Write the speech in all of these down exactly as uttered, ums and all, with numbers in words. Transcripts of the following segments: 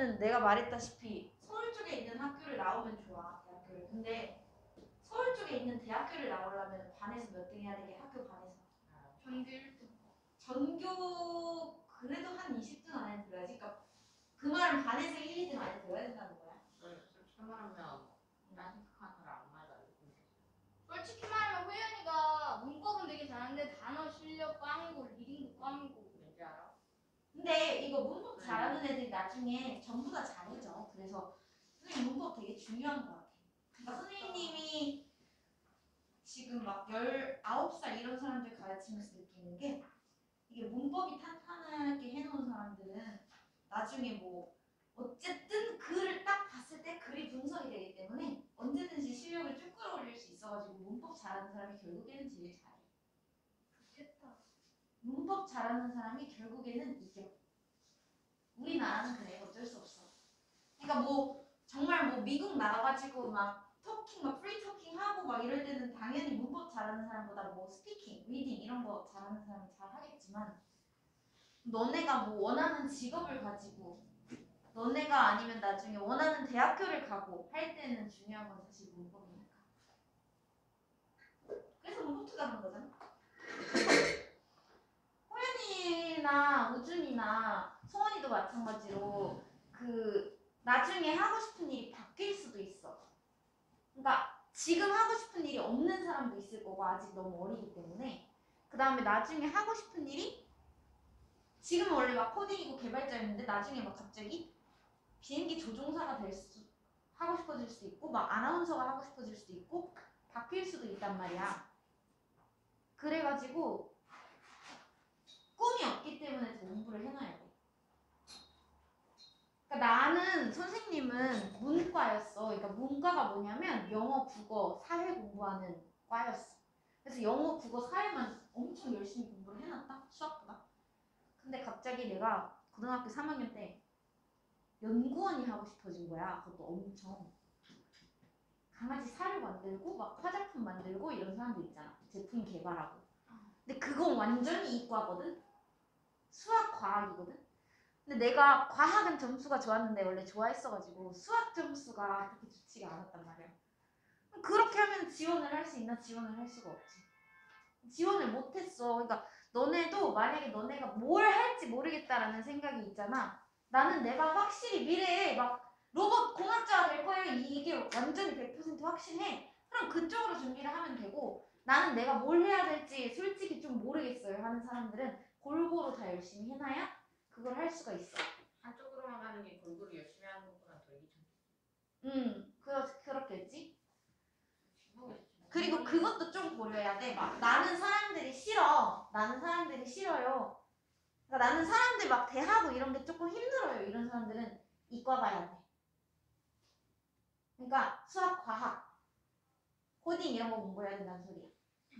나는 내가 말했다시피 서울 쪽에 있는 학교를 나오면 좋아, 대학교를. 근데 서울 쪽에 있는 대학교를 나오려면 반에서 몇 등 해야 되게, 학교 반에서? 전교 일 등. 전교 그래도 한 이십 등 안에 들어야지. 그러니까 그 말은 반에서 일, 이 등 안에 들어야 된다는 거야. 솔직히 말하면 나 생각하는 거랑 안 맞아. 솔직히 말하면 호연이가 문법은 되게 잘하는데 단어 실력 꽝이고 리딩도 꽝이고. 왠지 알아? 근데 이거 문법 잘하는 애들이 나중에 전부 다 잘해져. 그래서 선생님 문법 되게 중요한 것 같아. 그러니까 선생님이 지금 막 열아홉 살 이런 사람들 가르치면서 느끼는 게, 이게 문법이 탄탄하게 해놓은 사람들은 나중에 뭐 어쨌든 글을 딱 봤을 때 글이 분석이 되기 때문에 언제든지 실력을 쭉 끌어올릴 수 있어가지고 문법 잘하는 사람이 결국에는 제일 잘해. 좋겠다. 문법 잘하는 사람이 결국에는 이겨. 우리나라는 그래, 어쩔 수 없어. 그러니까 뭐 정말 뭐 미국 나가가지고 막 토킹, 막 프리 토킹 하고 막 이럴 때는 당연히 문법 잘하는 사람보다 뭐 스피킹, 리딩 이런 거 잘하는 사람이 잘 하겠지만, 너네가 뭐 원하는 직업을 가지고, 너네가 아니면 나중에 원하는 대학교를 가고 할 때는 중요한 건 사실 문법이니까. 그래서 문법 투자하는 거잖아. 호연이나 우준이나 성원이도 마찬가지로 그 나중에 하고 싶은 일이 바뀔 수도 있어. 그러니까 지금 하고 싶은 일이 없는 사람도 있을 거고, 아직 너무 어리기 때문에. 그 다음에 나중에 하고 싶은 일이, 지금은 원래 막 코딩이고 개발자였는데 나중에 막 갑자기 비행기 조종사가 될 수, 하고 싶어질 수도 있고, 막 아나운서가 하고 싶어질 수도 있고, 바뀔 수도 있단 말이야. 그래가지고 꿈이 없기 때문에 더 공부를 해놔야 돼. 그러니까 나는, 선생님은 문과였어. 그러니까 문과가 뭐냐면 영어, 국어, 사회 공부하는 과였어. 그래서 영어, 국어, 사회만 엄청 열심히 공부를 해놨다, 수학보다. 근데 갑자기 내가 고등학교 삼 학년 때 연구원이 하고 싶어진 거야. 그것도 엄청. 강아지 살을 만들고 막 화장품 만들고 이런 사람들 있잖아. 제품 개발하고. 근데 그건 완전히 이과거든. 수학, 과학이거든. 근데 내가 과학은 점수가 좋았는데 원래 좋아했어가지고 수학 점수가 그렇게 좋지가 않았단 말이야. 그렇게 하면 지원을 할 수 있나? 지원을 할 수가 없지. 지원을 못했어. 그러니까 너네도 만약에 너네가 뭘 할지 모르겠다라는 생각이 있잖아. 나는 내가 확실히 미래에 막 로봇 공학자가 될 거예요, 이게 완전히 백 퍼센트 확신해. 그럼 그쪽으로 준비를 하면 되고, 나는 내가 뭘 해야 될지 솔직히 좀 모르겠어요 하는 사람들은 골고루 다 열심히 해놔야 그걸 할 수가 있어. 한쪽으로만 가는 게 골고루 열심히 하는 것보다 더 이기죠. 음, 그렇, 그렇겠지. 그리고 그것도 좀 고려해야 돼. 막 나는 사람들이 싫어. 나는 사람들이 싫어요. 그러니까 나는 사람들 막 대하고 이런 게 조금 힘들어요. 이런 사람들은 이과 가야 돼. 그러니까 수학, 과학, 코딩 이런 거 공부해야 된다는 소리야.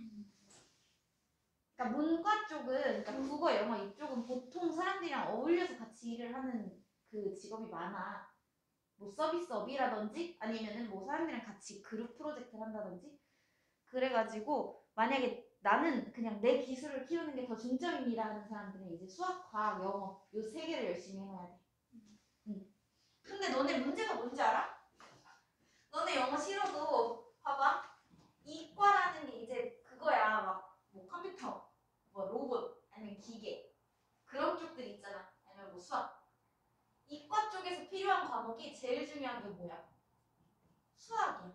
그러니까 문과 쪽은, 그러니까 국어, 영어 이쪽은 보통 사람들이랑 어울려서 같이 일을 하는 그 직업이 많아. 뭐 서비스업이라든지 아니면은 뭐 사람들이랑 같이 그룹 프로젝트를 한다든지. 그래가지고 만약에 나는 그냥 내 기술을 키우는 게 더 중점입니다 하는 사람들은 이제 수학, 과학, 영어 요 세 개를 열심히 해놔야 돼. 응. 근데 너네 문제가 뭔지 알아? 너네 영어 싫어도 봐봐. 이과라는 게 이제 그거야. 막 뭐 컴퓨터, 뭐 로봇, 아니면 기계 그런 쪽들 있잖아. 아니면 뭐 수학. 이과 쪽에서 필요한 과목이 제일 중요한 게 뭐야? 수학이야.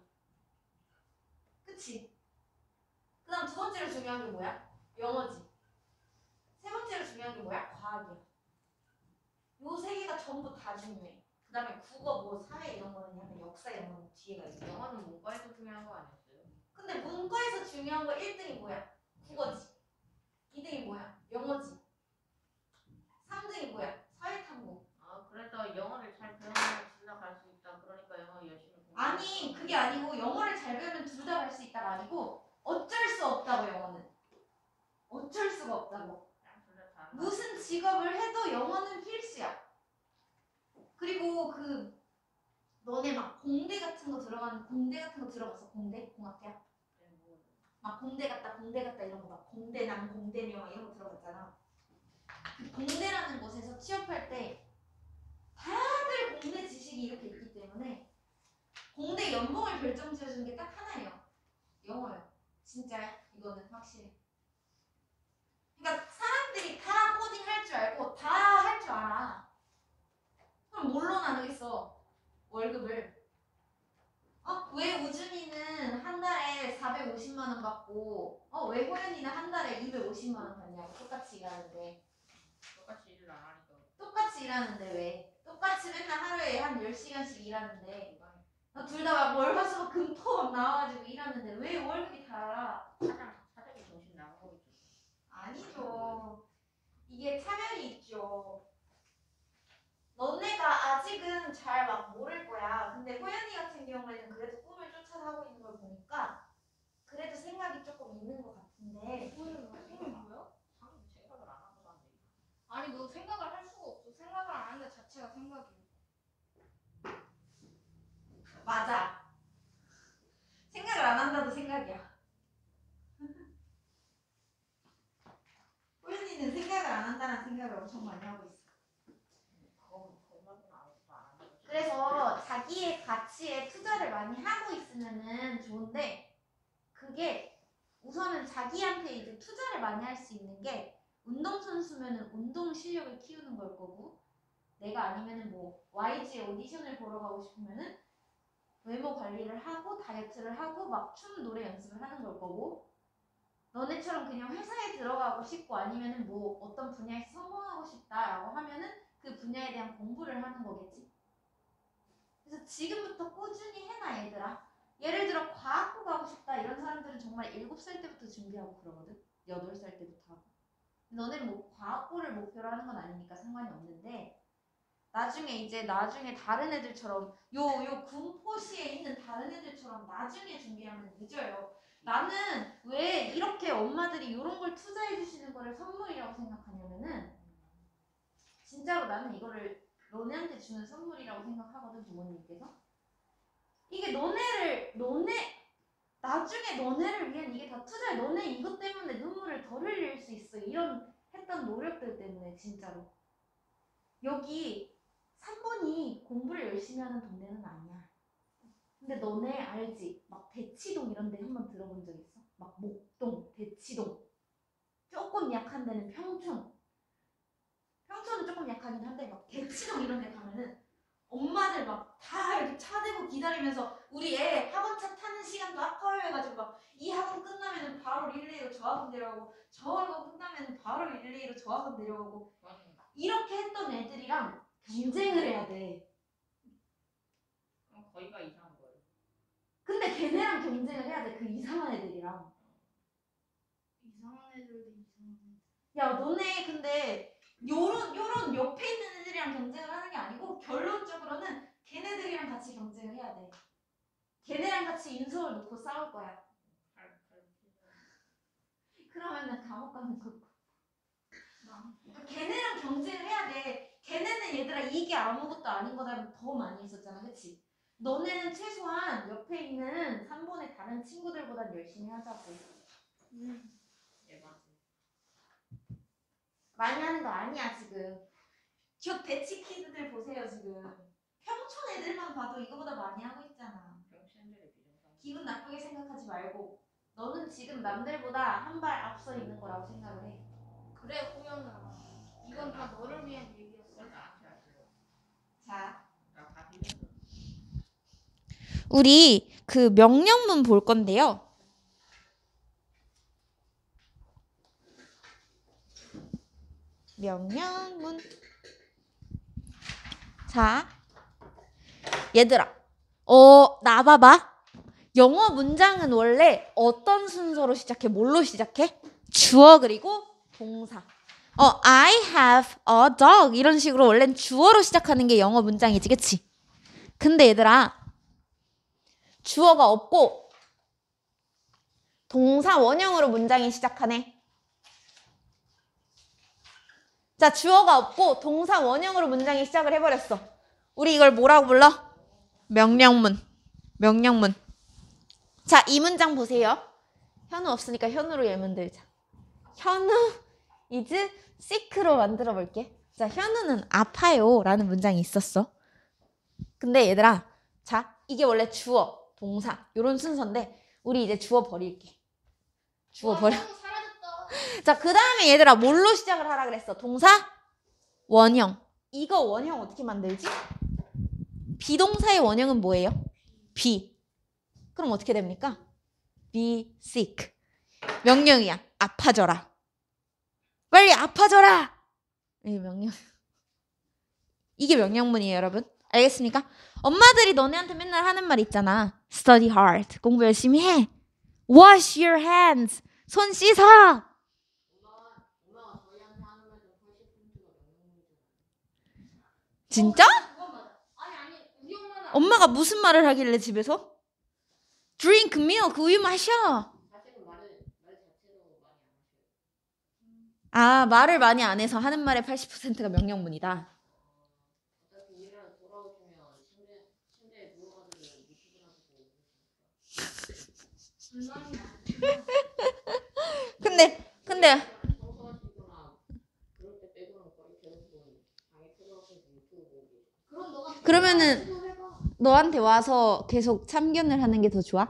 그치? 그 다음 두 번째로 중요한 게 뭐야? 영어지. 세 번째로 중요한 게 뭐야? 과학이야. 요 세 개가 전부 다 중요해. 그 다음에 국어, 뭐 사회 이런 거는 약간 역사 이런 거는 뒤에가 있어. 영어는 문과에서 중요한 거 아니었어요? 근데 문과에서 중요한 거 일 등이 뭐야? 국어지. 이 등이 뭐야? 영어지. 삼 등이 뭐야? 사회탐구. 아, 그래서 영어를 잘 배우면 둘 다 갈 수 있다. 그러니까 영어 열심히 공부. 아니, 그게 아니고 영어를 잘 배우면 둘 다 갈 수 있다가 아니고 어쩔 수 없다고. 영어는 어쩔 수가 없다고. 무슨 직업을 해도 영어는 필수야. 그리고 그 너네 막 공대 같은 거 들어가는, 공대 같은 거 들어갔어? 공대? 공학대학? 막 공대 갔다 공대 갔다 이런 거 막 공대남 공대녀 막 이런 거 들어갔잖아. 그 공대라는 곳에서 취업할 때 다들 연봉을 결정지어주는 게 딱 하나예요. 영어예요. 진짜야. 이거는 확실해. 그러니까 사람들이 다 코딩 할 줄 알고 다 할 줄 알아. 그럼 뭘로 나누겠어? 월급을. 어? 왜 우준이는 한 달에 사백오십만 원 받고 어? 왜 호연이는 한 달에 이백오십만 원 받냐고. 똑같이 일하는데. 똑같이 일을 안 하니까. 똑같이 일하는데 왜? 똑같이 맨날 하루에 한 열 시간씩 일하는데 둘 다 막 월화수목 금토 막 나와가지고 일하는데 왜 월급이 달라? 사장, 사장이 정신 나간 거겠죠. 아니죠. 이게 차별이 있죠. 너네가 아직은 잘 막 모를 거야. 근데 호연이 같은 경우에는 그래도 꿈을 쫓아서 하고 있는 걸 보니까 그래도 생각이 조금 있는 것 같은데. 꿈이 뭐야? 상 생각을 안 하고 사는데. 아니 너 생각을 할 수가 없어. 생각을 안 하는 것 자체가 생각이야. 맞아. 생각을 안 한다도 생각이야. 호연이는 생각을 안 한다는 생각을 엄청 많이 하고 있어. 그건 그것만은 아무것도 안 하는 거지. 그래서 자기의 가치에 투자를 많이 하고 있으면은 좋은데 그게 우선은 자기한테 이제 투자를 많이 할 수 있는 게 운동선수면은 운동 실력을 키우는 걸 거고 내가 아니면은 뭐 와이지 오디션을 보러 가고 싶으면은 외모 관리를 하고 다이어트를 하고 막 춤 노래 연습을 하는 걸 거고 너네처럼 그냥 회사에 들어가고 싶고 아니면은 뭐 어떤 분야에서 성공하고 싶다라고 하면은 그 분야에 대한 공부를 하는 거겠지. 그래서 지금부터 꾸준히 해놔 얘들아. 예를 들어 과학고 가고 싶다 이런 사람들은 정말 일곱 살 때부터 준비하고 그러거든. 여덟 살 때부터 하고. 너네는 뭐 과학고를 목표로 하는 건 아니니까 상관이 없는데 나중에 이제 나중에 다른 애들처럼 요 요 군포시에 있는 다른 애들처럼 나중에 준비하면 늦어요. 나는 왜 이렇게 엄마들이 이런 걸 투자해 주시는 거를 선물이라고 생각하냐면은 진짜로 나는 이거를 너네한테 주는 선물이라고 생각하거든. 부모님께서 이게 너네를 너네 나중에 너네를 위한 이게 다 투자야. 너네 이것 때문에 눈물을 덜 흘릴 수 있어. 이런 했던 노력들 때문에 진짜로. 여기 삼 번이 공부를 열심히 하는 동네는 아니야. 근데 너네 알지? 막 대치동 이런 데 한번 들어본 적 있어? 막 목동, 대치동. 조금 약한 데는 평촌. 평촌은 조금 약하긴 한데 막 대치동 이런 데 가면은 엄마들 막 다 이렇게 차 대고 기다리면서 우리 애 학원차 타는 시간도 아까워해가지고 막 이 학원 끝나면은 바로 릴레이로 저 학원 내려가고 저 학원 끝나면은 바로 릴레이로 저 학원 내려가고 이렇게 했던 애들이랑 경쟁을 해야 돼. 그럼 거의가 이상한 거예요. 근데 걔네랑 경쟁을 해야 돼. 그 이상한 애들이랑. 이상한 애들도 이상한 애들. 야 너네 근데 요런 요런 옆에 있는 애들이랑 경쟁을 하는 게 아니고 결론적으로는 걔네들이랑 같이 경쟁을 해야 돼. 걔네랑 같이 인성을 놓고 싸울 거야. 갈- 갈- 그러면은 감옥 가는 거고. 그러니까 걔네랑 경쟁을 해야 돼. 걔네는 얘들아 이게 아무것도 아닌 거다 더 많이 했었잖아. 그치? 너네는 최소한 옆에 있는 삼 번의 다른 친구들보단 열심히 하자고. 음. 예, 맞지. 많이 하는 거 아니야 지금. 저 대치 키드들 보세요 지금. 평촌 애들만 봐도 이거보다 많이 하고 있잖아. 병신들의 비정상. 기분 나쁘게 생각하지 말고 너는 지금 남들보다 한 발 앞서 있는 거라고 생각을 해. 그래 호연아. 이건 다 너를 위한 얘기였어. 그건 나한테 하세요. 자, 나다 들렸어. 우리 그 명령문 볼 건데요. 명령문. 자, 얘들아, 어, 나 봐봐. 영어 문장은 원래 어떤 순서로 시작해? 뭘로 시작해? 주어 그리고 동사. 어, I have a dog 이런 식으로 원래는 주어로 시작하는 게 영어 문장이지, 그치? 근데 얘들아, 주어가 없고 동사 원형으로 문장이 시작하네. 자, 주어가 없고 동사 원형으로 문장이 시작을 해버렸어. 우리 이걸 뭐라고 불러? 명령문. 명령문. 자, 이 문장 보세요. 현우 없으니까 현우로 예문 들자. 현우 is sick로 만들어 볼게. 자, 현우는 아파요 라는 문장이 있었어. 근데 얘들아, 자, 이게 원래 주어. 동사 이런 순서인데 우리 이제 주어 버릴게. 주어 와, 버려. 너무 사라졌다. 자, 그 다음에 얘들아 뭘로 시작을 하라 그랬어? 동사 원형. 이거 원형 어떻게 만들지? 비동사의 원형은 뭐예요? be. 그럼 어떻게 됩니까? be sick. 명령이야. 아파져라. 빨리 아파져라. 이게 명령. 이게 명령문이에요, 여러분. 알겠습니까? 엄마들이 너네한테 맨날 하는 말 있잖아. Study hard. 공부 열심히 해. Wash your hands. 손 씻어. 엄마가 엄마가 저희한테 하는 말좀 팔십 퍼센트가 명령문이잖아. 진짜? 그건 맞아. 아니 아니 우리 엄마는 엄마가 무슨 말을 하길래 집에서? Drink milk. 우유 마셔. 사실은 말을 말 자체로 많이 안 하셔요. 아, 말을 많이 안 해서 하는 말의 팔십 퍼센트가 명령문이다. 어차피 일하러 돌아오시면 침대 침대에 누워가지고 유튜브나 보고 불만이야. 근데 근데 청소하시거나 그럴 때 빼고는 거의 대부분 방에 들어가서 유튜브 보고. 그럼 너가 그러면은 시도해봐. 너한테 와서 계속 참견을 하는 게 더 좋아?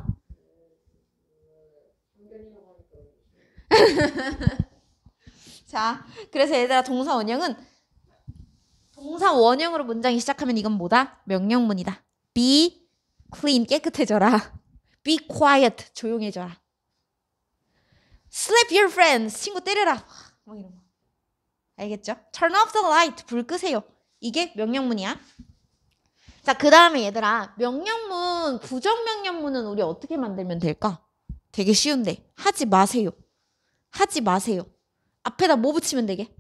참견이라고 하니까 자, 그래서 얘들아 동사 원형은 동사 원형으로 문장이 시작하면 이건 뭐다? 명령문이다. Be clean. 깨끗해져라. Be quiet. 조용해져라. Slap your friends. 친구 때려라. 뭐 이런 거. 알겠죠? Turn off the light. 불 끄세요. 이게 명령문이야. 자, 그 다음에 얘들아 명령문, 부정명령문은 우리 어떻게 만들면 될까? 되게 쉬운데 하지 마세요. 하지 마세요. 앞에다 뭐 붙이면 되게?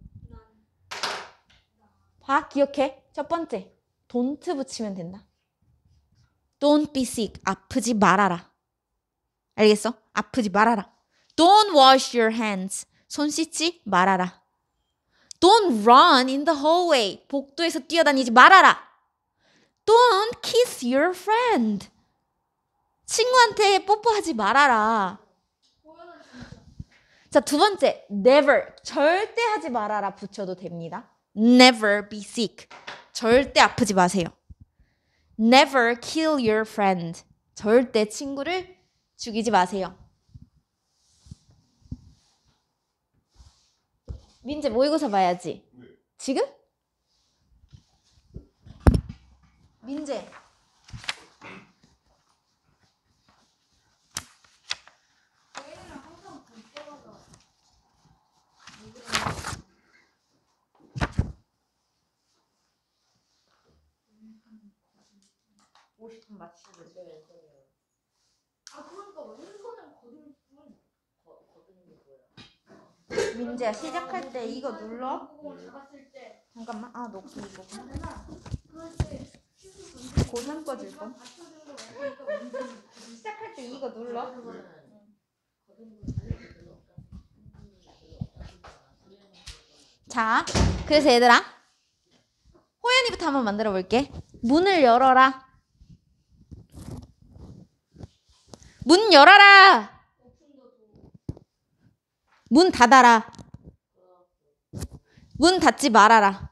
봐, 기억해. 첫 번째 don't 붙이면 된다. Don't be sick. 아프지 말아라. 알겠어? 아프지 말아라. Don't wash your hands. 손 씻지 말아라. Don't run in the hallway. 복도에서 뛰어다니지 말아라. Don't kiss your friend. 친구한테 뽀뽀하지 말아라. 보여는 진짜. 자, 두 번째, never. 절대 하지 말아라 붙여도 됩니다. Never be sick. 절대 아프지 마세요. Never kill your friend. 절대 친구를 죽이지 마세요. 민재 모의고사 봐야지. 지금? 민재. 저희는 항상 볼 때마다 오십 분 맞추고. 아 그러니까 왼손을 거들 뿐. 거 거드는 게 뭐야? 민재야, 시작할 때 이거 눌러. 공을 잡았을 때 잠깐만. 아, 너 이거. 하잖아. 그럴 때 슛을 던질 고삼 거 줄 거. 받쳐주는 거 같으니까 왼손이 시작할 때 이거 눌러. 거드는 거는 거드는 건 달릴 별로 없다. 음, 별로 없다. 그래야 자, 그래서 얘들아 호연이부터 한번 만들어 볼게. 문을 열어라. 문 열어라. 오픈 더 도어. 문 닫아라. 문 닫지 말아라.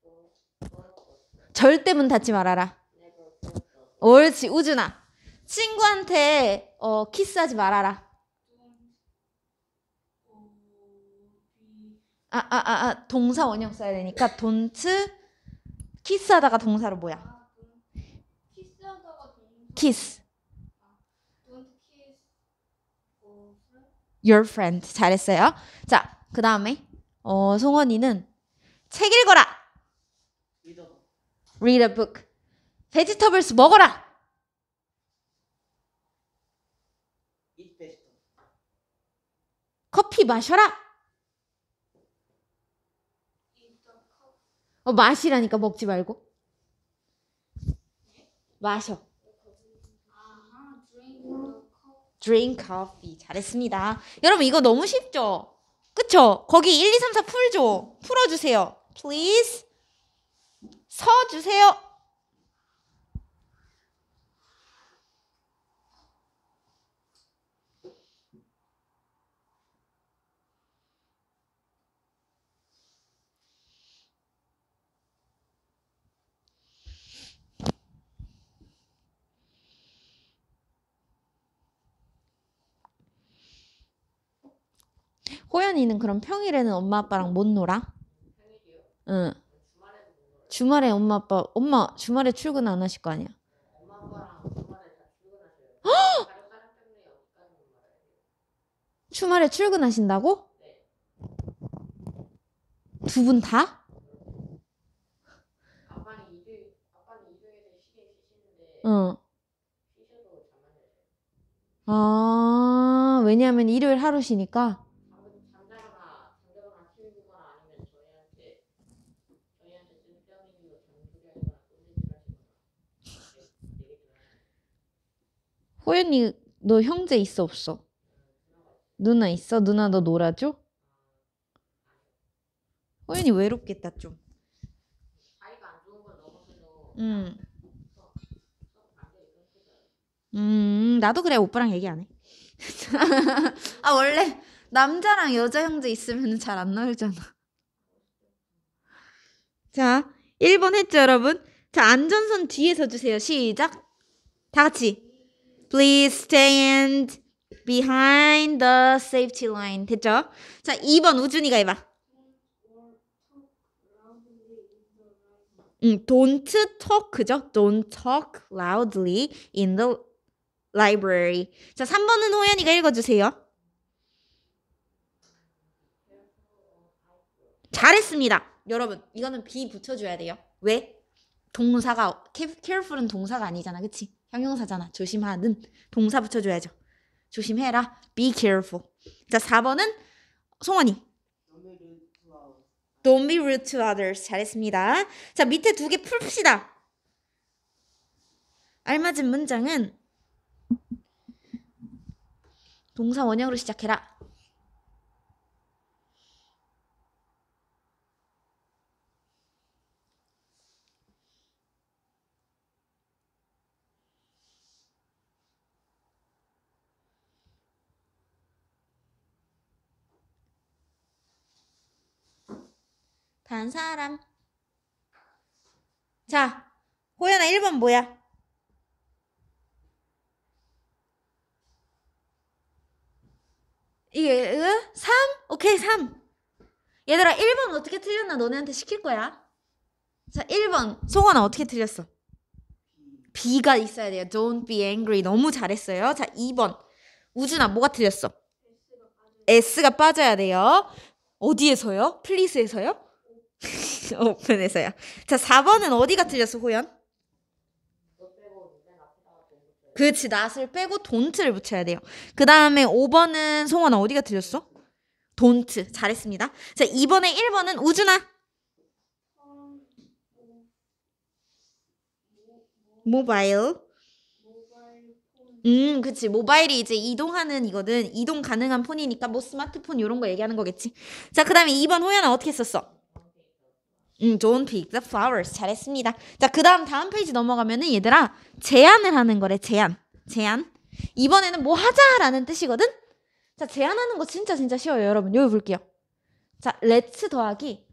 절대 문 닫지 말아라. 옳지, 우준아. 친구한테 어, 키스하지 말아라. 아, 아, 아, 아, 동사 원형 써야 되니까 don't 키스하다가 동사로 뭐야? 아, 돈- 키스하다가 돈. kiss Don't kiss. 어, your friend. 잘했어요. 자, 그 다음에 어, 송원이는 책 읽어라. 리더 Read a book. vegetables 먹어라. eat vegetable. 커피 마셔라. eat the cup. 어, 마시라니까 먹지 말고. 마셔. 아하, drink the cup. Drink coffee. 잘했습니다. 여러분 이거 너무 쉽죠? 그쵸? 거기 일, 이, 삼, 사 풀죠? 풀어주세요. Please. 서주세요. 호연이는 그럼 평일에는 엄마 아빠랑 못 놀아? 평일이요? 응. 주말에도 못 놀아요. 주말에 엄마 아빠 엄마 주말에 출근 안 하실 거 아니야? 엄마 아빠랑 주말에 다 출근하셔요. 가족 사정 때문에 여기까지 못 놀아요. 주말에 출근하신다고? 네. 두 분 다? 아빠는 일요일 아빠는 일요일에 쉬긴 쉬시는데 응. 쉬셔도 잠만 자요. 아, 왜냐하면 일요일 하루 쉬니까. 잠 잠자거나 잠자거나 티비 보거나 아니면 저희한테 저희한테 쓸데없는 이유로 잔소리 하거나 꼰대질 하시거나 네, 얘기 들어요. 호연이 너 형제 있어 없어? 누나 있어? 누나 너 놀아줘? 호연이 외롭겠다 좀. 사이가 안 좋은 건 넘어서도 음. 서로 관계를 끊고요. 음, 나도 그래. 오빠랑 얘기 안 해. 아, 원래 남자랑 여자 형제 있으면 잘 안 놀잖아. 자, 일 번 했죠, 여러분? 자, 안전선 뒤에 서주세요. 시작. 다 같이. Please stand behind the safety line. 됐죠? 자, 이 번 우준이가 해봐. 음, don't talk죠? Don't talk loudly in the library. 자, 삼 번은 호연이가 읽어주세요. 잘했습니다. 여러분, 이거는 be 붙여줘야 돼요. 왜? 동사가, careful은 동사가 아니잖아. 그치? 형용사잖아. 조심하는. 동사 붙여줘야죠. 조심해라. Be careful. 자, 사 번은 송원이. Don't be rude to others. 잘했습니다. 자, 밑에 두 개 풉시다. 알맞은 문장은 동사 원형으로 시작해라. 단 사람. 자, 호연아 일 번 뭐야? 이게 으? 삼? 오케이 삼. 얘들아 일 번 어떻게 틀렸나 너네한테 시킬 거야. 자, 일 번 송원아 어떻게 틀렸어? B가 있어야 돼요. Don't be angry. 너무 잘했어요. 자, 이 번 우준아 뭐가 틀렸어? S가 빠져야 돼요. 어디에서요? 플리스에서요? 오픈에서요. 자, 사 번은 어디가 틀렸어, 호연? 그렇지, not을 빼고 don't를 붙여야 돼요. 그 다음에 오 번은 송원아 어디가 틀렸어? don't. 잘했습니다. 자, 이 번에 일 번은 우준아. 모바일. 음, 그치. 모바일이 이제 이동하는 이거든. 이동 가능한 폰이니까 뭐 스마트폰 이런 거 얘기하는 거겠지. 자, 그 다음에 이 번 호연아 어떻게 썼어? 음, don't pick the flowers. 잘했습니다. 자, 그 다음 다음 페이지 넘어가면은 얘들아 제안을 하는 거래. 제안. 제안. 이번에는 뭐 하자라는 뜻이거든. 자, 제안하는 거 진짜 진짜 쉬워요, 여러분. 여기 볼게요. 자, let's 더하기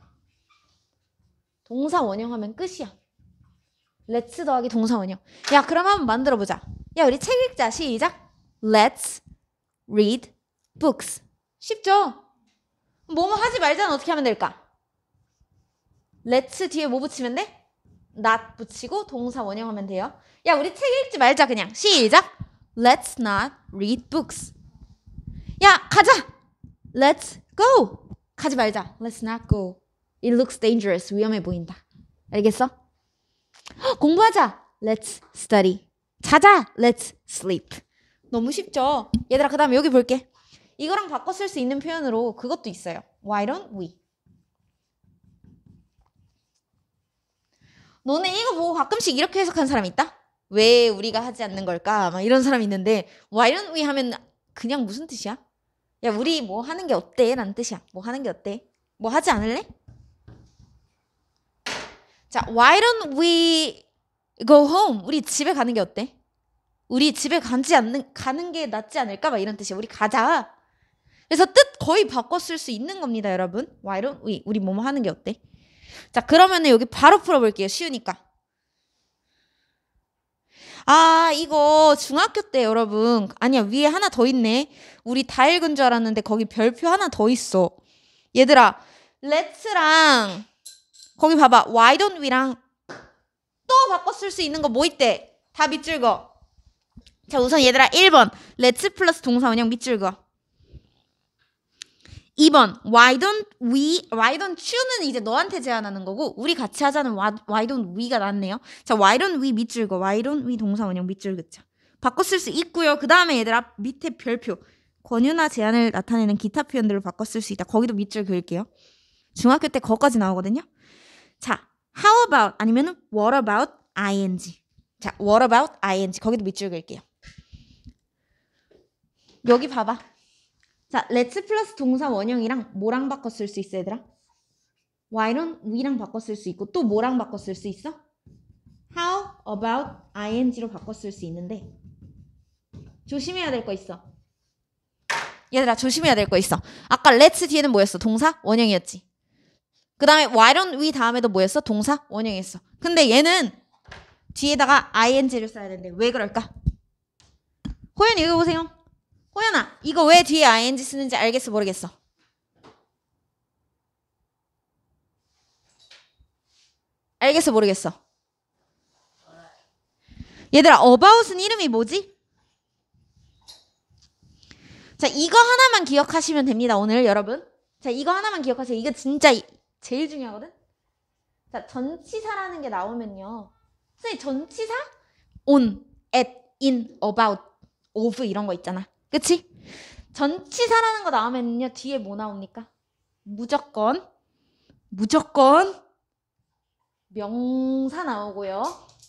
동사 원형하면 끝이야. let's 더하기 동사 원형. 야, 그럼 한번 만들어 보자. 야, 우리 책 읽자. 시작. Let's read books. 쉽죠? 뭐뭐 하지 말자는 어떻게 하면 될까? let's 뒤에 뭐 붙이면 돼? not 붙이고 동사 원형하면 돼요. 야, 우리 책 읽지 말자 그냥. 시작. Let's not read books. 야, 가자. Let's go. 가지 말자. Let's not go. It looks dangerous. 위험해 보인다. 알겠어? 헉, 공부하자. Let's study. 자자. Let's sleep. 너무 쉽죠? 얘들아, 그 다음에 여기 볼게. 이거랑 바꿔 쓸 수 있는 표현으로 그것도 있어요. Why don't we? 너네 이거 보고 가끔씩 이렇게 해석하는 사람 있다? 왜 우리가 하지 않는 걸까? 막 이런 사람이 있는데 Why don't we 하면 그냥 무슨 뜻이야? 야, 우리 뭐 하는 게 어때? 라는 뜻이야. 뭐 하는 게 어때? 뭐 하지 않을래? 자, Why don't we go home? 우리 집에 가는 게 어때? 우리 집에 가지 않는, 가는 게 낫지 않을까? 막 이런 뜻이야. 우리 가자. 그래서 뜻 거의 바꿔 쓸 수 있는 겁니다, 여러분. Why don't we? 우리 뭐뭐 하는 게 어때? 자, 그러면은 여기 바로 풀어볼게요. 쉬우니까. 아, 이거 중학교 때 여러분. 아니야, 위에 하나 더 있네. 우리 다 읽은 줄 알았는데 거기 별표 하나 더 있어. 얘들아 let's랑 거기 봐봐 why don't we랑 또 바꿔 쓸 수 있는 거 뭐 있대? 다 밑줄 그어. 자 우선 얘들아 일 번 let's 플러스 동사 원형 밑줄 그어. 이 번 why don't we why don't you는 이제 너한테 제안하는 거고 우리 같이 하자는 why don't we가 낫네요. 자 why don't we 밑줄 그어. why don't we 동사 원형 밑줄 긋자. 바꿔 쓸 수 있고요. 그 다음에 얘들아 밑에 별표 권유나 제안을 나타내는 기타 표현들을 바꿔 쓸 수 있다. 거기도 밑줄 그을게요. 중학교 때 거기까지 나오거든요. 자 how about 아니면은 what about ing. 자 what about ing 거기도 밑줄 그을게요. 여기 봐봐. 자 let's 플러스 동사 원형이랑 뭐랑 바꿔 쓸 수 있어 얘들아? why don't we랑 바꿔 쓸 수 있고 또 뭐랑 바꿔 쓸 수 있어? how about ing로 바꿔 쓸 수 있는데 조심해야 될 거 있어. 얘들아 조심해야 될 거 있어. 아까 let's 뒤에는 뭐였어? 동사 원형이었지. 그 다음에 why don't we 다음에도 뭐였어? 동사 원형이었어. 근데 얘는 뒤에다가 ing를 써야 되는데 왜 그럴까? 호연이 이거 보세요. 호연아 이거 왜 뒤에 ing 쓰는지 알겠어 모르겠어? 알겠어 모르겠어? 얘들아 about은 이름이 뭐지? 자 이거 하나만 기억하시면 됩니다 오늘 여러분. 자 이거 하나만 기억하세요. 이거 진짜 제일 중요하거든. 자 전치사라는 게 나오면요 선생님 전치사 on, at, in, about, of 이런 거 있잖아. 그치? 전치사라는 거 나오면요 뒤에 뭐 나옵니까? 무조건 무조건 명사 나오고요.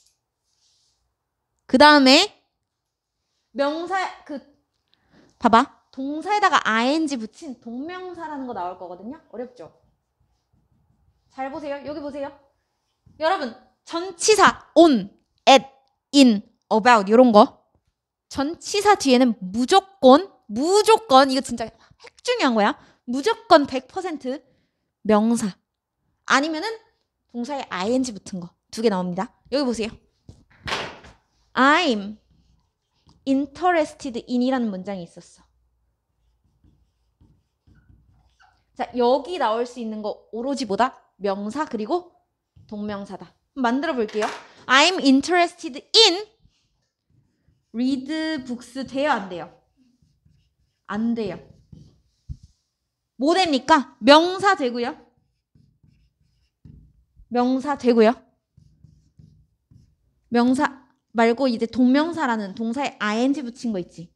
그 다음에 명사 그 봐봐 동사에다가 ing 붙인 동명사라는 거 나올 거거든요. 어렵죠? 잘 보세요. 여기 보세요. 여러분 전치사 on, at, in, about 이런 거 전치사 뒤에는 무조건 무조건 이거 진짜 핵 중요한 거야. 무조건 백 퍼센트 명사 아니면은 동사에 ing 붙은 거 두 개 나옵니다. 여기 보세요. I'm interested in이라는 문장이 있었어. 자 여기 나올 수 있는 거 오로지 뭐다? 명사 그리고 동명사다. 만들어 볼게요. I'm interested in read books 돼요 안 돼요? 안 돼요. 뭐 됩니까? 명사 되고요. 명사 되고요. 명사 말고 이제 동명사라는 동사에 ing 붙인 거 있지.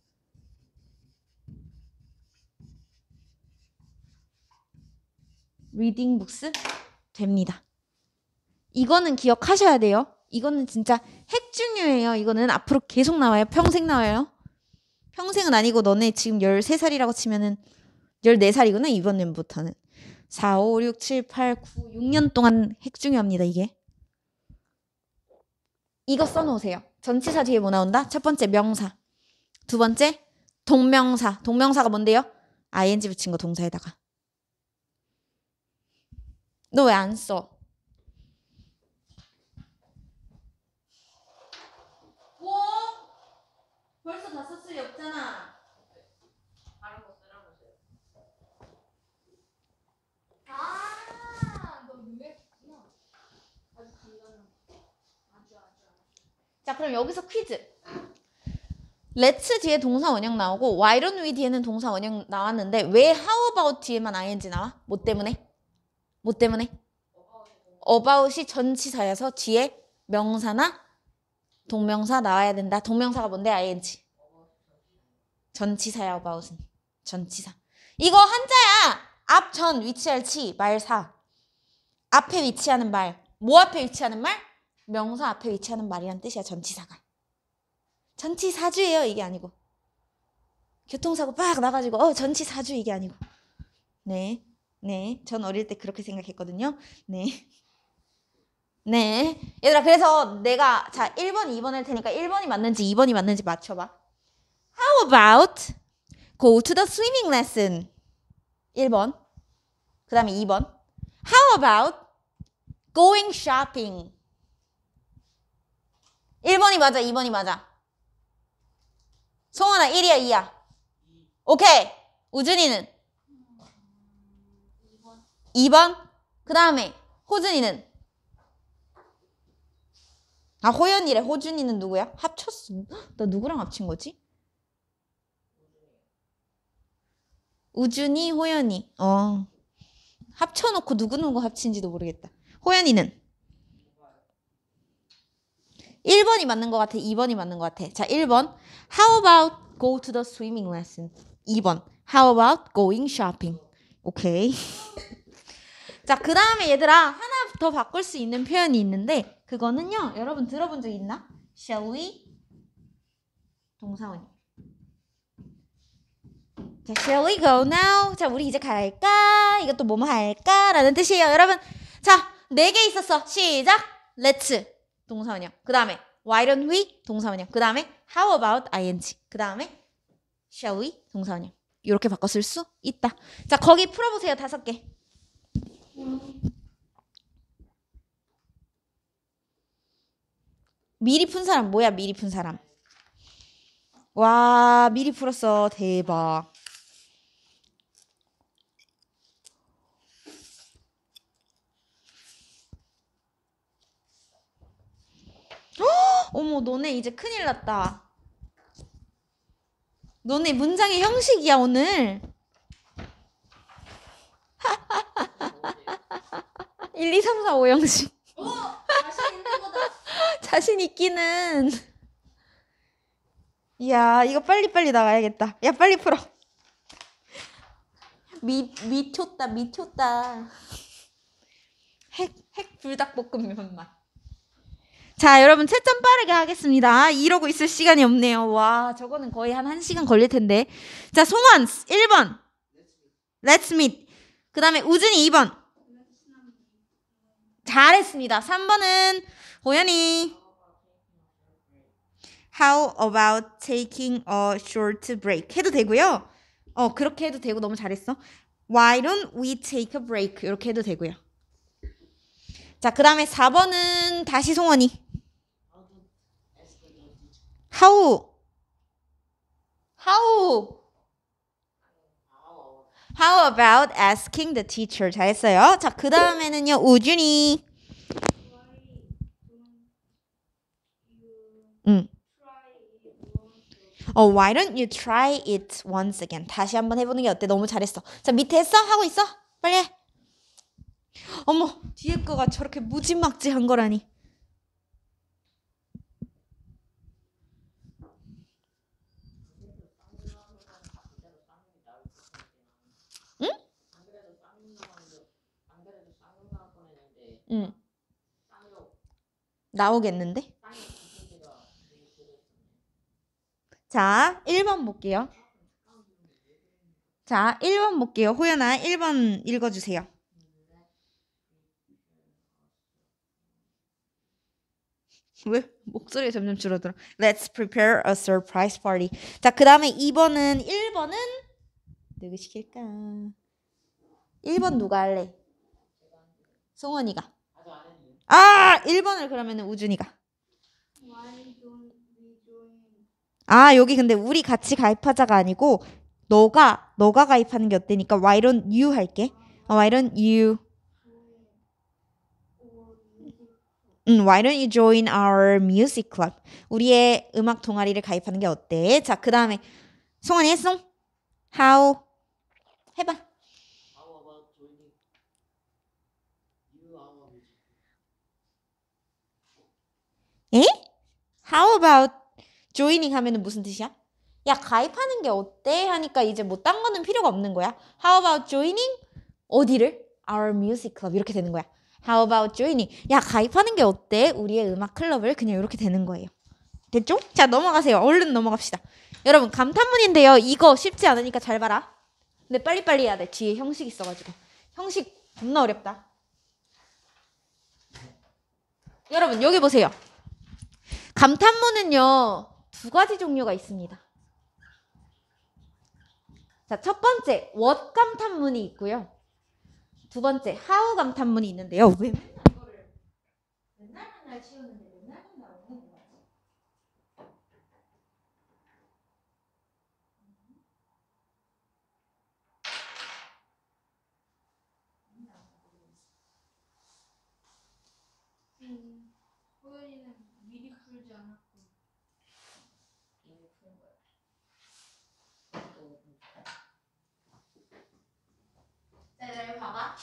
reading books 됩니다. 이거는 기억하셔야 돼요. 이거는 진짜 핵 중요해요. 이거는 앞으로 계속 나와요. 평생 나와요. 평생은 아니고 너네 지금 열세 살이라고 치면은 열네 살이구나 이번 년부터는. 사, 오, 육, 칠, 팔, 구, 육 년 동안 핵 중요합니다. 이게. 이거 써놓으세요. 전치사 뒤에 뭐 나온다? 첫 번째 명사. 두 번째 동명사. 동명사가 뭔데요? ing 붙인 거 동사에다가. 너 왜 안 써? 뭐? 벌써 다 썼을 리 없잖아. 다른 거 쓰라면서요. 아, 너 유했구나. 아주 간단한. 아주 아주 아주. 자 그럼 여기서 퀴즈. let's 뒤에 동사 원형 나오고 why don't we 뒤에는 동사 원형 나왔는데 왜 how about 뒤에만 ing 나와? 뭐 때문에? 뭐 때문에? about이 전치사여서 뒤에 명사나 동명사 나와야 된다. 동명사가 뭔데? ing. 전치사야 about은. 전치사. 이거 한자야. 앞, 전, 위치할 치, 말, 사. 앞에 위치하는 말. 뭐 앞에 위치하는 말? 명사 앞에 위치하는 말이란 뜻이야. 전치사가. 전치사주예요. 이게 아니고. 교통사고 빡 나가지고 어 전치사주 이게 아니고. 네. 네. 전 어릴 때 그렇게 생각했거든요. 네. 네. 얘들아 그래서 내가 자 일 번, 이 번 할 테니까 일 번이 맞는지 이 번이 맞는지 맞춰봐. How about go to the swimming lesson? 일 번. 그 다음에 이 번. How about going shopping? 일 번이 맞아, 이 번이 맞아. 송원아 일이야, 이야? 오케이. 우준이는? 이 번. 그 다음에 호준이는? 아, 호연이래. 호준이는 누구야? 합쳤어. 나 누구랑 합친 거지? 우준이, 호연이. 어. 합쳐놓고 누구누구 합친지도 모르겠다. 호연이는? 일 번이 맞는 것 같아? 이 번이 맞는 것 같아? 자, 일 번. How about go to the swimming lesson? 이 번. How about going shopping? 오케이. 자, 그 다음에 얘들아 하나 더 바꿀 수 있는 표현이 있는데 그거는요. 여러분 들어본 적 있나? Shall we? 동사원이. 자, shall we go now? 자, 우리 이제 갈까? 이것도 뭐뭐 할까? 라는 뜻이에요. 여러분. 자, 네 개 있었어. 시작. Let's. 동사원이요. 그 다음에 why don't we? 동사원이요. 그 다음에 how about ing. 그 다음에 shall we? 동사원이요. 이렇게 바꿔 쓸 수 있다. 자, 거기 풀어보세요. 다섯 개. 미리 푼 사람 뭐야? 미리 푼 사람. 와, 미리 풀었어. 대박. 헉! 어머, 너네 이제 큰일 났다. 너네 문장의 형식이야, 오늘. 일, 이, 삼, 사, 오 형식. 오! 자신 있는 거다. 자신 있기는. 이야, 이거 빨리빨리 나가야겠다. 야, 빨리 풀어. 미, 미쳤다, 미쳤다. 핵, 핵 불닭볶음면 맛. 자, 여러분 채점 빠르게 하겠습니다. 이러고 있을 시간이 없네요. 와, 저거는 거의 한 1시간 걸릴 텐데. 자, 송원 일 번. Let's meet. 그 다음에 우준이 이 번. 잘했습니다. 삼 번은 호연이. How about taking a short break? 해도 되고요. 어, 그렇게 해도 되고 너무 잘했어. Why don't we take a break? 이렇게 해도 되고요. 자, 그 다음에 사 번은 다시 송원이. How? How? How about asking the teacher? 잘했어요. 자, 그 다음에는요, 우준이. 응. 어, why don't you try it once again? 다시 한번 해보는 게 어때? 너무 잘했어. 자, 밑에 했어? 하고 있어? 빨리 해. 어머, 뒤에 거가 저렇게 무지막지한 거라니. 응? 응. 나오겠는데? 자, 일 번 볼게요. 자, 일 번 볼게요. 호연아, 일 번 읽어주세요. 왜? 목소리가 점점 줄어들어. Let's prepare a surprise party. 자, 그 다음에 이 번은 일 번은 누구 시킬까? 일 번 누가 할래? 송원이가. 아, 일 번을 그러면 우준이가. 아, 여기 근데 우리 같이 가입하자가 아니고 너가 너가 가입하는 게 어때니까 why don't you 할게. 어, why don't you 음, why don't you join our music club? 우리의 음악 동아리를 가입하는 게 어때? 자, 그 다음에 송환이 했어? How? 해봐. 에? How about joining 하면은 무슨 뜻이야? 야, 가입하는 게 어때? 하니까 이제 뭐 딴 거는 필요가 없는 거야. How about joining? 어디를? Our music club 이렇게 되는 거야. How about joining? 야, 가입하는 게 어때? 우리의 음악 클럽을 그냥 이렇게 되는 거예요. 됐죠? 자, 넘어가세요. 얼른 넘어갑시다. 여러분, 감탄문인데요. 이거 쉽지 않으니까 잘 봐라. 근데 빨리빨리 해야 돼. 뒤에 형식 있어가지고. 형식 겁나 어렵다. 여러분, 여기 보세요. 감탄문은요. 두 가지 종류가 있습니다. 자, 첫 번째, what 감탄문이 있고요. 두 번째, how 감탄문이 있는데요. 왜 맨날 이거를 맨날 맨날 치우는데 맨날 맨날 없는 거지? 나오지 않았고. 이미 푼 거야. 또 자, 얘들아 여기 봐봐.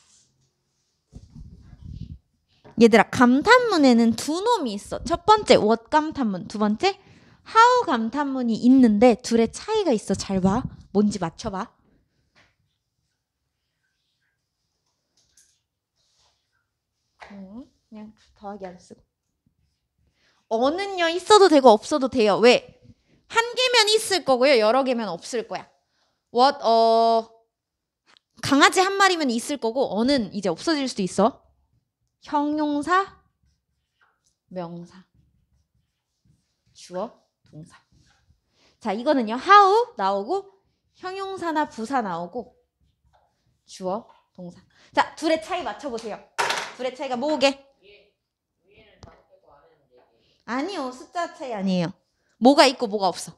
얘들아 감탄문에는 두 놈이 있어. 첫 번째 what 감탄문, 두 번째 how 감탄문이 있는데 둘의 차이가 있어. 잘 봐. 뭔지 맞춰봐. 음, 그냥 더하기 안 쓰고. 어는요 있어도 되고 없어도 돼요. 왜? 한 개면 있을 거고요. 여러 개면 없을 거야. what 어 강아지 한 마리면 있을 거고 어는 이제 없어질 수도 있어. 형용사, 명사, 주어, 동사. 자, 이거는요. how 나오고 형용사나 부사 나오고 주어, 동사. 자, 둘의 차이 맞춰보세요. 둘의 차이가 뭐게? 위에 위에는 다섯 개고 아래는 네 개. 아니요. 숫자 차이 아니에요. 뭐가 있고 뭐가 없어.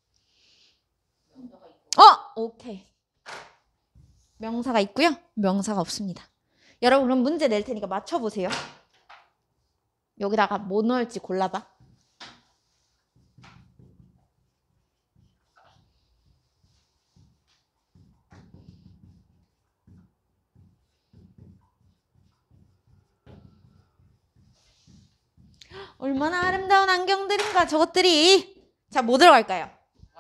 명사가 있고. 어! 오케이. 명사가 있고요. 명사가 없습니다. 여러분 그럼 문제 낼 테니까 맞춰보세요. 여기다가 뭐 넣을지 골라봐. 얼마나 아름다운 안경들인가 저것들이. 자, 뭐 들어갈까요?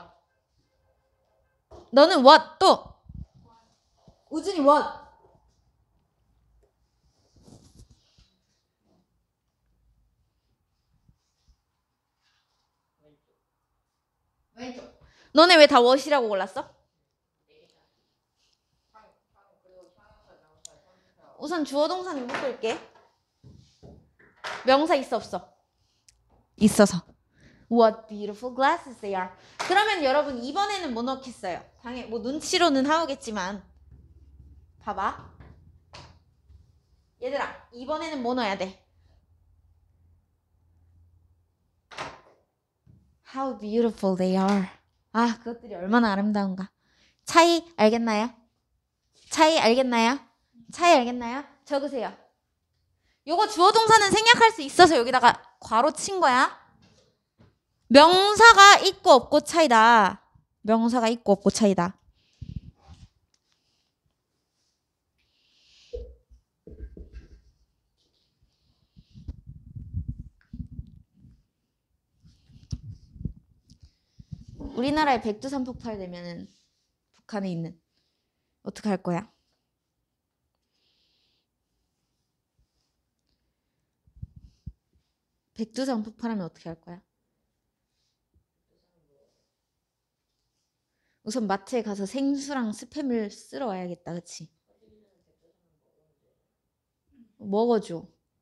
너는 what 또? 우준이 what? 왼쪽. 너네 왜 다 what이라고 골랐어? 우선 주어 동사는 묶을게. 명사 있어 없어? 있어서. What beautiful glasses they are. 그러면 여러분 이번에는 뭐 넣겠어요? 당연히 뭐 눈치로는 하오겠지만 봐봐. 얘들아 이번에는 뭐 넣어야 돼? How beautiful they are. 아 그것들이 얼마나 아름다운가. 차이 알겠나요? 차이 알겠나요? 차이 알겠나요? 적으세요. 요거 주어 동사는 생략할 수 있어서 여기다가 괄호 친 거야. 명사가 있고 없고 차이다. 명사가 있고 없고 차이다. 우리나라에 백두산 폭발 되면은 북한에 있는 어떻게 할 거야? 백두산 폭발하면 어떻게 할 거야? 우선 마트에 가서 생수랑 스팸을 쓸어 와야겠다. 그치? 먹어줘.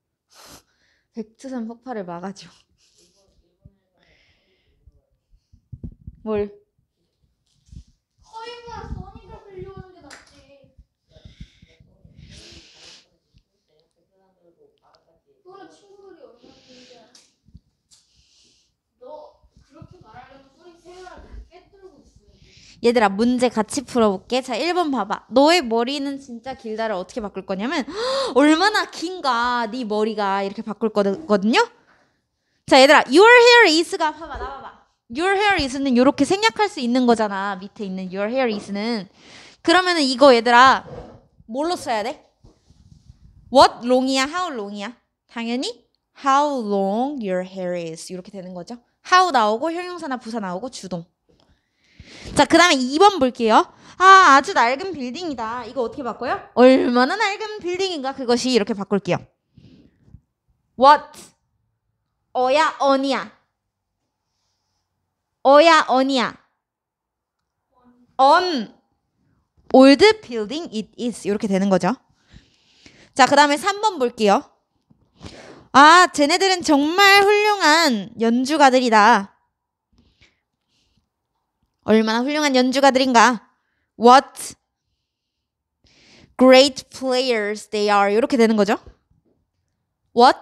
백두산 폭발을 막아줘. 뭘? 허이가 써니가 빌려오는 게 낫지. 그거는 친구들이 얼마나 좋은지 알아? 너 그렇게 말하려면 소리 세우라 깨뜨리고 있어. 얘들아 문제 같이 풀어볼게. 자 일 번 봐봐. 너의 머리는 진짜 길다를 어떻게 바꿀 거냐면 얼마나 긴가 네 머리가 이렇게 바꿀 거거든요. 자 얘들아 your hair is가 봐봐 나와봐. your hair is는 이렇게 생략할 수 있는 거잖아. 밑에 있는 your hair is는. 그러면은 이거 얘들아 뭘로 써야 돼? what long이야 how long이야? 당연히 how long your hair is 이렇게 되는 거죠. how 나오고 형용사나 부사 나오고 주동. 자, 그 다음에 이 번 볼게요. 아, 아주 낡은 빌딩이다. 이거 어떻게 바꿔요? 얼마나 낡은 빌딩인가? 그것이 이렇게 바꿀게요. What? 어야, 어니야. 어야, 어니야. On. Old building it is. 이렇게 되는 거죠. 자, 그 다음에 삼 번 볼게요. 아, 쟤네들은 정말 훌륭한 연주가들이다. 얼마나 훌륭한 연주가들인가. What great players they are. 이렇게 되는 거죠. What?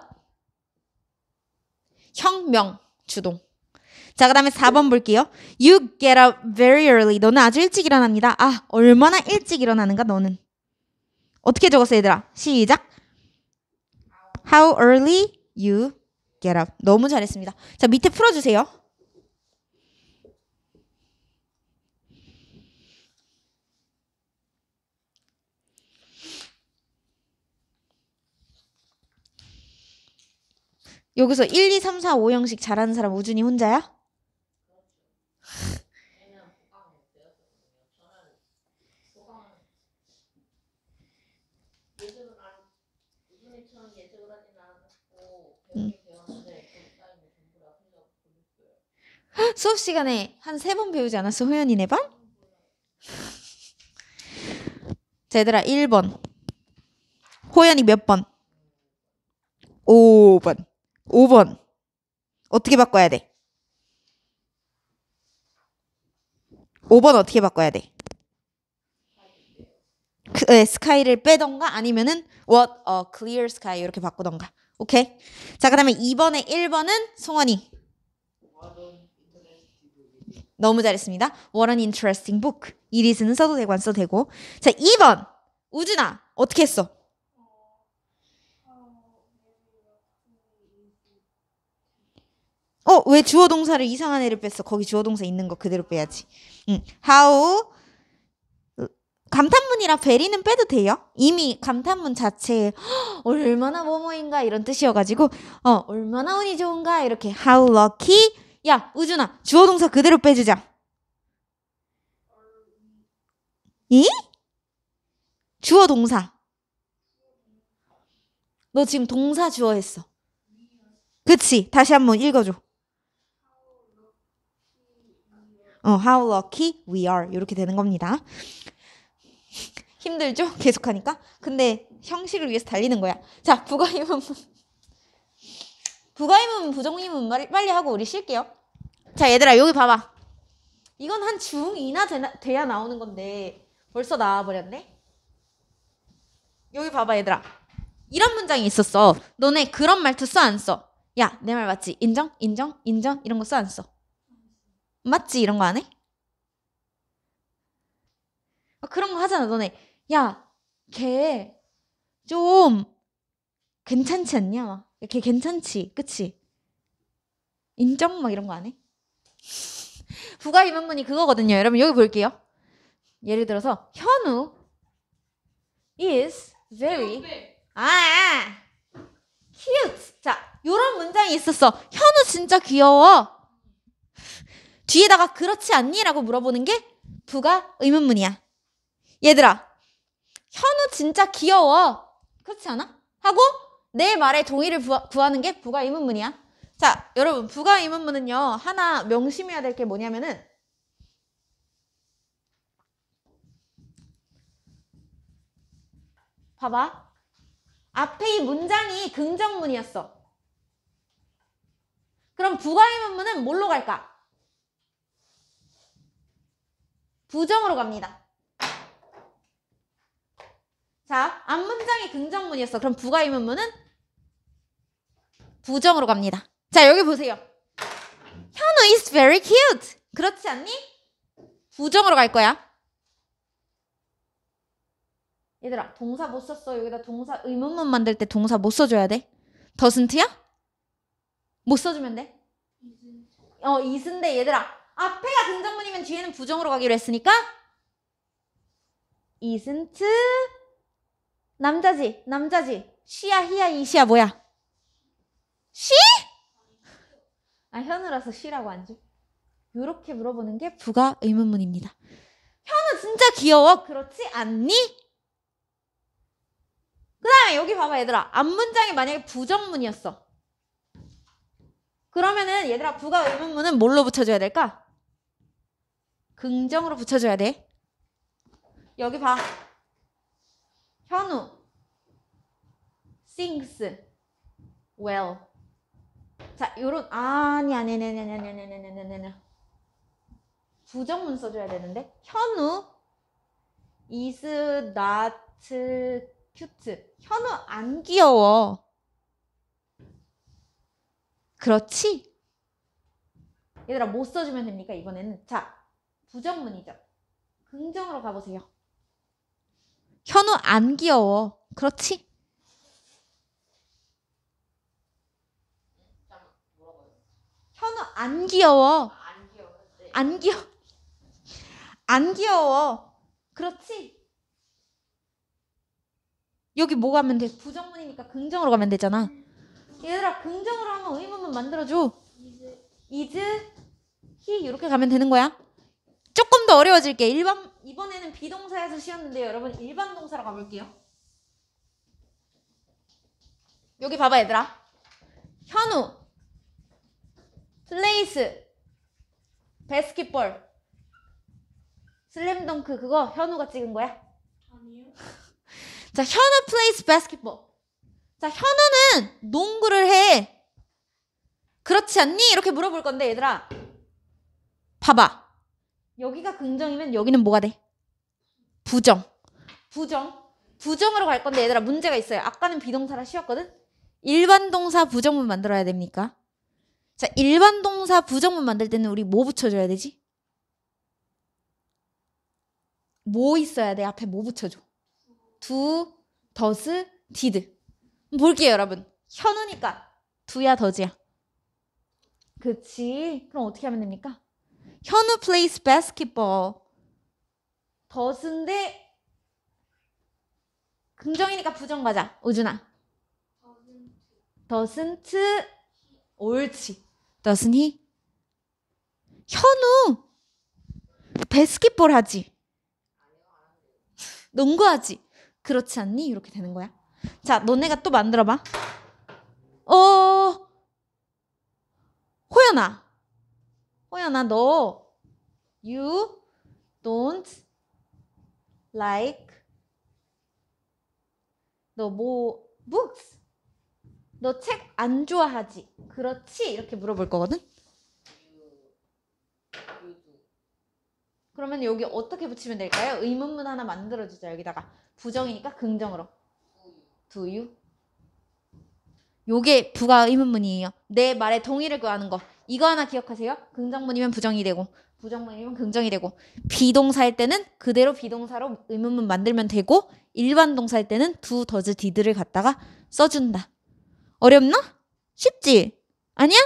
혁명, 주동. 자, 그 다음에 사 번 볼게요. You get up very early. 너는 아주 일찍 일어납니다. 아, 얼마나 일찍 일어나는가 너는. 어떻게 적었어 얘들아? 시작. How early you get up. 너무 잘했습니다. 자, 밑에 풀어주세요. 여기서 일, 이, 삼, 사, 오 형식 잘하는 사람 우준이 혼자야? 얘는 보강을 배웠거든요. 저는 보강 예습을 안 우준이처럼 예습을 하진 않았고 배우긴 배웠는데 그 따위는 전부 다 혼자 공부했어요. 수업 시간에 한 세 번 배우지 않았어? 호연이네 반? 자, 얘들아 일 번. 호연이 몇 번? 오 번. 오 번. 어떻게 바꿔야 돼? 오 번 어떻게 바꿔야 돼? 그, 네, 스카이를 빼던가 아니면은 what a clear sky 이렇게 바꾸던가. 오케이? 자, 그 다음에 이 번에 일 번은 송원이. 너무 잘했습니다. What an interesting book. 이리스는 써도 되고 안 써도 되고. 자, 이 번. 우준아 어떻게 했어? 어, 왜 주어 동사를 이상한 애를 뺐어? 거기 주어 동사 있는 거 그대로 빼야지. 응. How 감탄문이라 very는 빼도 돼요. 이미 감탄문 자체에 얼마나 뭐뭐인가 이런 뜻이어가지고 어 얼마나 운이 좋은가 이렇게 how lucky. 야 우준아 주어 동사 그대로 빼주자. 이? 주어 동사. 너 지금 동사 주어 했어. 그치? 다시 한번 읽어줘. 어, how lucky we are 이렇게 되는 겁니다. 힘들죠? 계속하니까. 근데 형식을 위해서 달리는 거야. 자, 부가의문문. 부가의문문, 부정의문문 빨리, 빨리 하고 우리 쉴게요. 자, 얘들아 여기 봐봐. 이건 한 중이나 되나, 돼야 나오는 건데 벌써 나와버렸네. 여기 봐봐 얘들아. 이런 문장이 있었어. 너네 그런 말투 써 안 써? 야, 내 말 맞지? 인정? 인정? 인정? 이런 거 써 안 써? 맞지? 이런 거 안 해? 아, 그런 거 하잖아 너네. 야, 걔 좀 괜찮지 않냐? 막. 걔 괜찮지? 그치? 인정? 막 이런 거 안 해? 부가의문문이 그거거든요. 여러분 여기 볼게요. 예를 들어서 현우 is very 아 cute. 자, 요런 문장이 있었어. 현우 진짜 귀여워. 뒤에다가 그렇지 않니? 라고 물어보는 게 부가의문문이야. 얘들아 현우 진짜 귀여워. 그렇지 않아? 하고 내 말에 동의를 부하, 구하는 게 부가의문문이야. 자, 여러분 부가의문문은요 하나 명심해야 될 게 뭐냐면은 봐봐. 앞에 이 문장이 긍정문이었어. 그럼 부가의문문은 뭘로 갈까? 부정으로 갑니다. 자, 앞문장이 긍정문이었어. 그럼 부가의문문은 부정으로 갑니다. 자, 여기 보세요. 현우 is very cute. 그렇지 않니? 부정으로 갈 거야. 얘들아, 동사 못 썼어. 여기다 동사 의문문 만들 때 동사 못 써줘야 돼. doesn't야? 못 써주면 돼. 어, is인데 얘들아. 앞에가 긍정문이면 뒤에는 부정으로 가기로 했으니까 isn't 남자지. 남자지. she야, he야, is야 뭐야? she? 아, 현우라서 she라고 안 줘. 요렇게 물어보는 게 부가 의문문입니다. 현우 진짜 귀여워. 그렇지 않니? 그 다음에 여기 봐봐 얘들아. 앞문장이 만약에 부정문이었어. 그러면은 얘들아 부가 의문문은 뭘로 붙여줘야 될까? 긍정으로 붙여줘야 돼. 여기 봐. 현우 sings well. 자, 요런 아니 아니 아니 아니 아니 아니 아니 아니 아니 아니 부정문 써줘야 되는데 현우 is not cute. 현우 안 귀여워. 그렇지? 얘들아 못 써주면 됩니까 이번에는? 자, 부정문이죠. 긍정으로 가보세요. 현우 안 귀여워. 그렇지? 안 귀여워. 아, 안 귀여운데. 안 귀여. 안 귀여워. 그렇지? 여기 뭐 가면 돼? 부정문이니까 긍정으로 가면 되잖아. 얘들아, 긍정으로 하면 의문문 만들어줘. is, he 이렇게 가면 되는 거야. 조금 더 어려워질게. 일반, 이번에는 비동사에서 쉬었는데요. 여러분 일반 동사로 가볼게요. 여기 봐봐 얘들아. 현우, 플레이스, 바스켓볼, 슬램덩크 그거 현우가 찍은 거야? 아니요. 자, 현우 플레이스 바스켓볼. 자, 현우는 농구를 해. 그렇지 않니? 이렇게 물어볼 건데 얘들아. 봐봐. 여기가 긍정이면 여기는 뭐가 돼? 부정. 부정. 부정으로 갈 건데 얘들아 문제가 있어요. 아까는 비동사라 쉬웠거든? 일반 동사 부정문 만들어야 됩니까? 자, 일반 동사 부정문 만들 때는 우리 뭐 붙여줘야 되지? 뭐 있어야 돼? 앞에 뭐 붙여줘? do, does, did. 볼게요 여러분. 현우니까 do야 does야? 그치. 그럼 어떻게 하면 됩니까? 현우 plays basketball. does인데 긍정이니까 부정 가자. 우준아. doesn't. 옳지. doesn't he? 현우 바스켓볼 하지? 농구하지? 그렇지 않니? 이렇게 되는 거야. 자, 너네가 또 만들어봐. 어, 호연아. 호연아, 너 you don't like 너 뭐 books. 너 책 안 좋아하지? 그렇지? 이렇게 물어볼 거거든. 그러면 여기 어떻게 붙이면 될까요? 의문문 하나 만들어주자. 여기다가 부정이니까 긍정으로 do you. 요게 부가 의문문이에요. 내 말에 동의를 구하는 거. 이거 하나 기억하세요. 긍정문이면 부정이 되고 부정문이면 긍정이 되고 비동사일 때는 그대로 비동사로 의문문 만들면 되고 일반 동사일 때는 do, does, did를 갖다가 써준다. 어렵나? 쉽지? 아니야?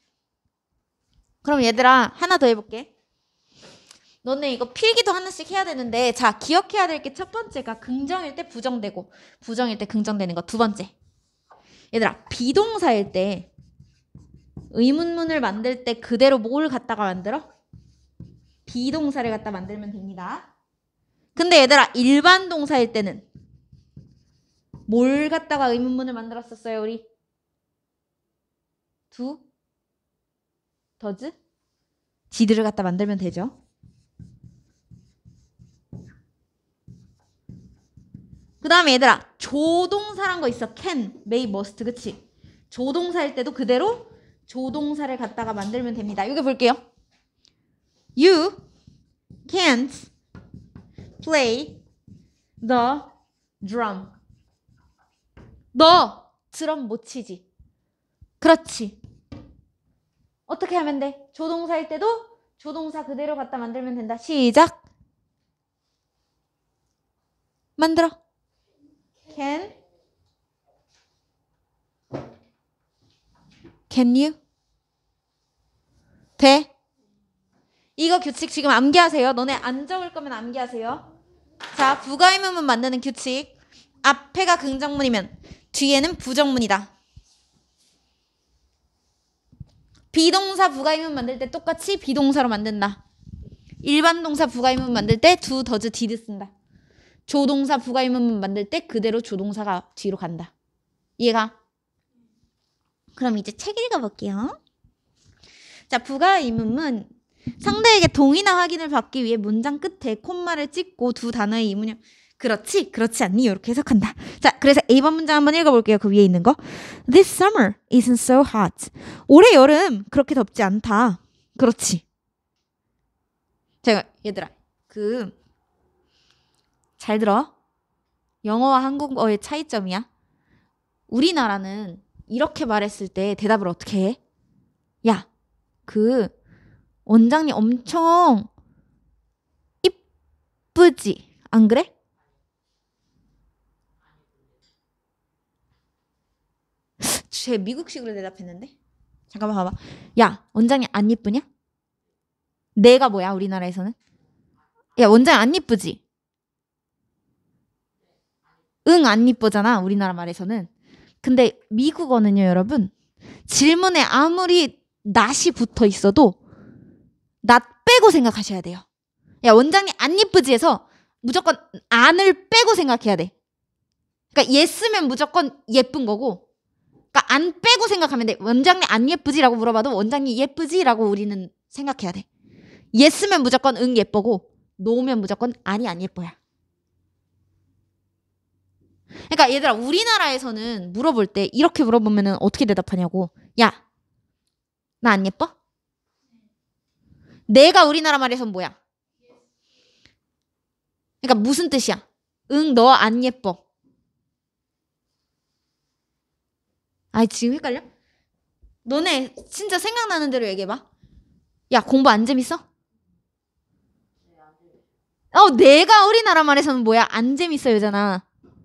그럼 얘들아 하나 더 해볼게. 너네 이거 필기도 하나씩 해야 되는데 자 기억해야 될 게 첫 번째가 긍정일 때 부정되고 부정일 때 긍정되는 거 두 번째. 얘들아 비동사일 때 의문문을 만들 때 그대로 뭘 갖다가 만들어? 비동사를 갖다 만들면 됩니다. 근데 얘들아 일반 동사일 때는 뭘 갖다가 의문문을 만들었었어요 우리? do, does, did를 갖다 만들면 되죠. 그 다음에 얘들아 조동사란 거 있어. can, may, must. 그치? 조동사일 때도 그대로 조동사를 갖다가 만들면 됩니다. 여기 볼게요. You can't play the drum. 너 드럼 못 치지. 그렇지. 어떻게 하면 돼? 조동사일 때도 조동사 그대로 갖다 만들면 된다. 시작. 만들어. Can Can you? 돼? 이거 규칙 지금 암기하세요. 너네 안 적을 거면 암기하세요. 자, 부가의문문 만드는 규칙. 앞에가 긍정문이면 뒤에는 부정문이다. 비동사 부가의문 만들 때 똑같이 비동사로 만든다. 일반 동사 부가의문 만들 때 do, does, did 쓴다. 조동사 부가의문문 만들 때 그대로 조동사가 뒤로 간다. 이해가? 그럼 이제 책 읽어볼게요. 자, 부가의문문. 상대에게 동의나 확인을 받기 위해 문장 끝에 콤마를 찍고 두 단어의 이문형. 그렇지? 그렇지 않니? 이렇게 해석한다. 자, 그래서 A번 문장 한번 읽어볼게요. 그 위에 있는 거. This summer isn't so hot. 올해 여름 그렇게 덥지 않다. 그렇지. 제가 얘들아 그 잘 들어. 영어와 한국어의 차이점이야. 우리나라는 이렇게 말했을 때 대답을 어떻게 해? 야, 그 원장님 엄청 이쁘지? 안 그래? 쟤 미국식으로 대답했는데? 잠깐만 봐봐. 야, 원장님 안 예쁘냐? 내가 뭐야, 우리나라에서는? 야, 원장님 안 예쁘지? 응, 안 예쁘잖아, 우리나라 말에서는. 근데 미국어는요, 여러분. 질문에 아무리 낫이 붙어 있어도 낫 빼고 생각하셔야 돼요. 야, 원장님 안 예쁘지 해서 무조건 안을 빼고 생각해야 돼. 그러니까 예스면 무조건 예쁜 거고, 그러니까 안 빼고 생각하면 돼. 원장님 안 예쁘지라고 물어봐도 원장님 예쁘지라고 우리는 생각해야 돼. 예스면 무조건 응 예쁘고, 노면 무조건 아니 안 예뻐야. 그러니까 얘들아, 우리나라에서는 물어볼 때 이렇게 물어보면은 어떻게 대답하냐고. 야, 나 안 예뻐? 내가 우리나라 말에선 뭐야? 그러니까 무슨 뜻이야? 응, 너 안 예뻐. 아이, 지금 헷갈려? 너네 진짜 생각나는 대로 얘기해봐. 야, 공부 안 재밌어? 어, 내가 우리나라 말에서는 뭐야? 안 재밌어요잖아.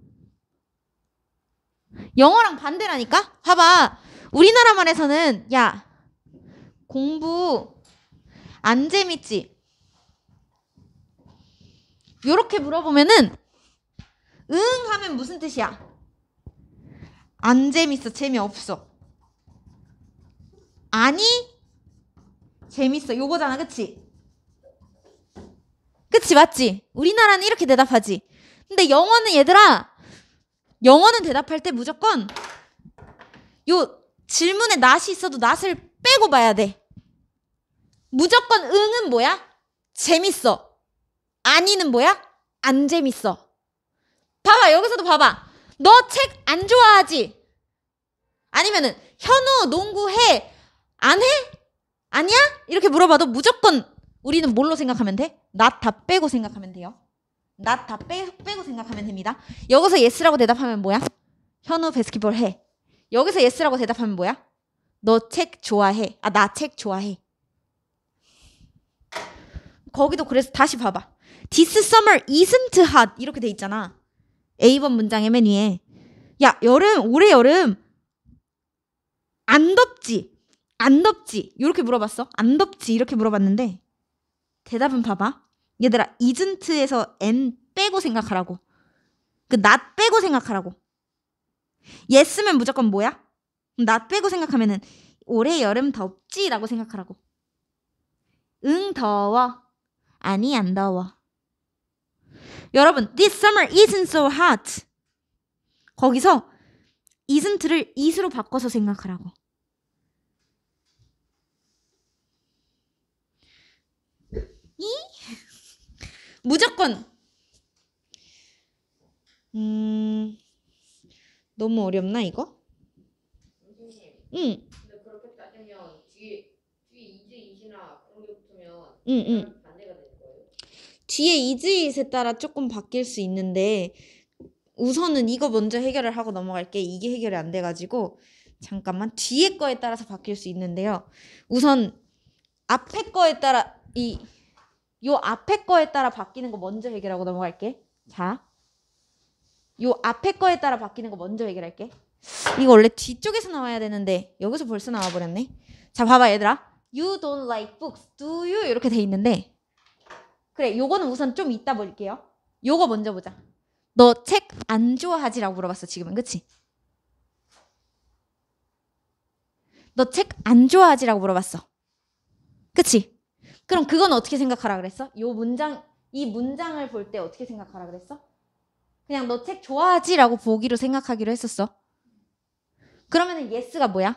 영어랑 반대라니까? 봐봐. 우리나라 말에서는 야, 공부 안 재밌지? 요렇게 물어보면은 응 하면 무슨 뜻이야? 안 재밌어, 재미없어. 아니, 재밌어. 요거잖아, 그치? 그치, 맞지? 우리나라는 이렇게 대답하지. 근데 영어는 얘들아, 영어는 대답할 때 무조건 요 질문에 낫이 있어도 낫을 빼고 봐야 돼. 무조건 응은 뭐야? 재밌어. 아니는 뭐야? 안 재밌어. 봐봐, 여기서도 봐봐. 너 책 안 좋아하지? 아니면은 현우 농구 해? 안 해? 아니야? 이렇게 물어봐도 무조건 우리는 뭘로 생각하면 돼? 낫 다 빼고 생각하면 돼요. 낫 다 빼고 생각하면 됩니다. 여기서 예스라고 대답하면 뭐야? 현우 바스켓볼 해. 여기서 예스라고 대답하면 뭐야? 너 책 좋아해. 아, 나 책 좋아해. 거기도 그래서 다시 봐봐. This summer isn't hot 이렇게 돼 있잖아. 에이번 문장의 맨 위에. 야, 여름, 올해 여름 안 덥지? 안 덥지? 이렇게 물어봤어. 안 덥지? 이렇게 물어봤는데 대답은 봐봐. 얘들아, isn't에서 n 빼고 생각하라고. 그 not 빼고 생각하라고. yes면 무조건 뭐야? not 빼고 생각하면은 올해 여름 덥지? 라고 생각하라고. 응, 더워. 아니, 안 더워. 여러분, this summer isn't so hot. 거기서 isn't를 is로 바꿔서 생각하라고. 이? 무조건. 음, 너무 어렵나 이거? 선생님. 응. 근데 그렇게 따지면 뒤에 뒤에 이즈 이시나 그런 게 붙으면 응, 응. 반대가 되는 거예요? 뒤에 이즈잇에 따라 조금 바뀔 수 있는데 우선은 이거 먼저 해결을 하고 넘어갈게. 이게 해결이 안 돼가지고 잠깐만. 뒤에 거에 따라서 바뀔 수 있는데요. 우선 앞에 거에 따라 이 요 앞에 거에 따라 바뀌는 거 먼저 해결하고 넘어갈게. 자, 요 앞에 거에 따라 바뀌는 거 먼저 해결할게. 이거 원래 뒤쪽에서 나와야 되는데 여기서 벌써 나와버렸네. 자, 봐봐 얘들아. You don't like books, do you? 이렇게 돼 있는데 그래, 요거는 우선 좀 이따 볼게요. 요거 먼저 보자. 너 책 안 좋아하지라고 물어봤어 지금은, 그치? 너 책 안 좋아하지라고 물어봤어, 그치? 그럼 그건 어떻게 생각하라 그랬어? 요 문장, 이 문장을 볼 때 어떻게 생각하라 그랬어? 그냥 너 책 좋아하지라고 보기로 생각하기로 했었어. 그러면은 yes가 뭐야?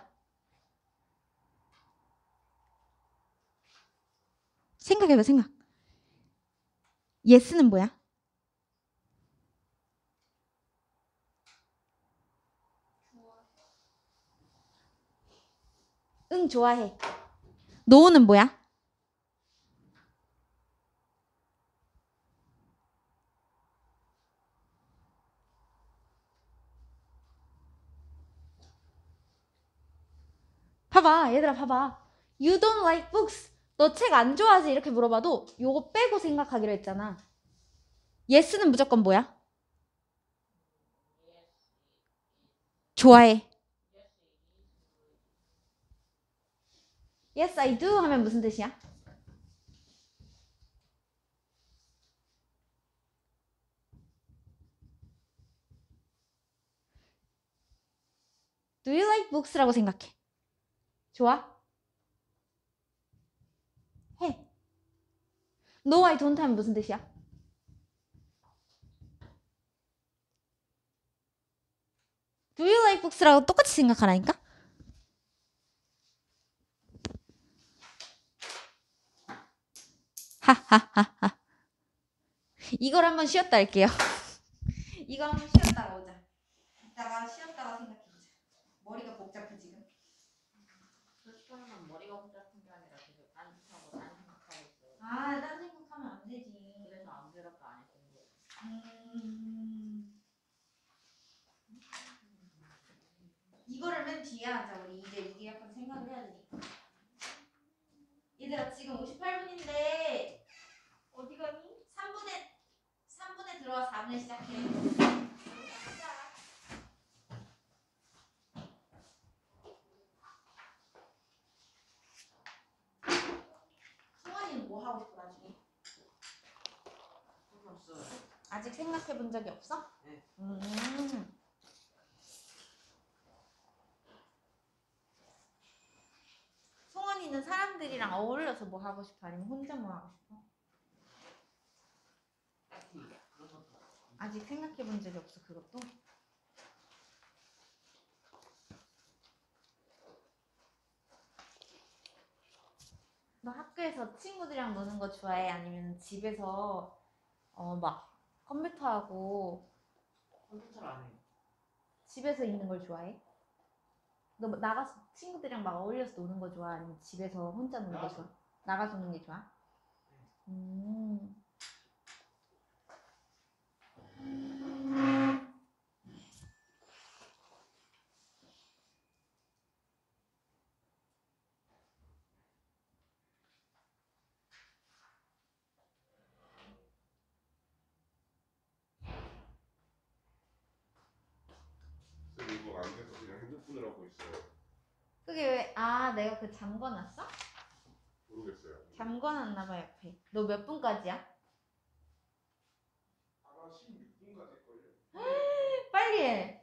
생각해봐, 생각. yes는 뭐야? 응, 좋아해. no는 뭐야? 봐봐, 얘들아, 봐봐. You don't like books. 너 책 안 좋아하지? 이렇게 물어봐도 요거 빼고 생각하기로 했잖아. yes는 무조건 뭐야? 좋아해. Yes, I do 하면 무슨 뜻이야? Do you like books라고 생각해. 좋아? 해. No, I don't 하면 무슨 뜻이야? Do you like books라고 똑같이 생각하라니까? 하하하하. 이걸 한번 쉬었다 할게요. 이걸 한번 쉬었다가 오자. 이따가 쉬었다가 생각해보자. 머리가 복잡해 지금. 솔직히 말하면 머리가 복잡한 게 아니라 계속 딴짓하고 딴 생각하고 있어요. 아, 딴 생각하면 안 되지. 그래서 아무데라도 안 했던 거예요. 음... 이거를 맨 뒤에 하자. 우리 이제 이게 약간 생각을 해야 되니까. 얘들아 지금 오십팔 분인데 어디 가니? 삼 분에 삼 분에 들어와 사 분에 시작해. 승원이는 뭐 하고 싶어 나중에? 없어요. 아직 생각해 본 적이 없어? 네. 음. 송원이는 사람들이랑 어울려서 뭐 하고 싶어? 아니면 혼자 뭐 하고 싶어? 딱히 그런 것도 아직 생각해 본 적이 없어 그것도? 너 학교에서 친구들이랑 노는 거 좋아해? 아니면 집에서 어 막 컴퓨터하고 컴퓨터를 안 해요. 집에서 있는 걸 좋아해? 너 나가서 친구들이랑 막 어울려서 노는 거 좋아? 아니면 집에서 혼자 노는 거 좋아? 나가서 노는 게 좋아? 음. 쌤 이거 안 돼서 그냥 핸드폰을 하고 있어요. 그게 왜? 아 내가 그 잠궈놨어? 모르겠어요. 잠궈놨나 봐 옆에. 너 몇 분까지야? 아마 십육 분까지 걸요. 빨리 해.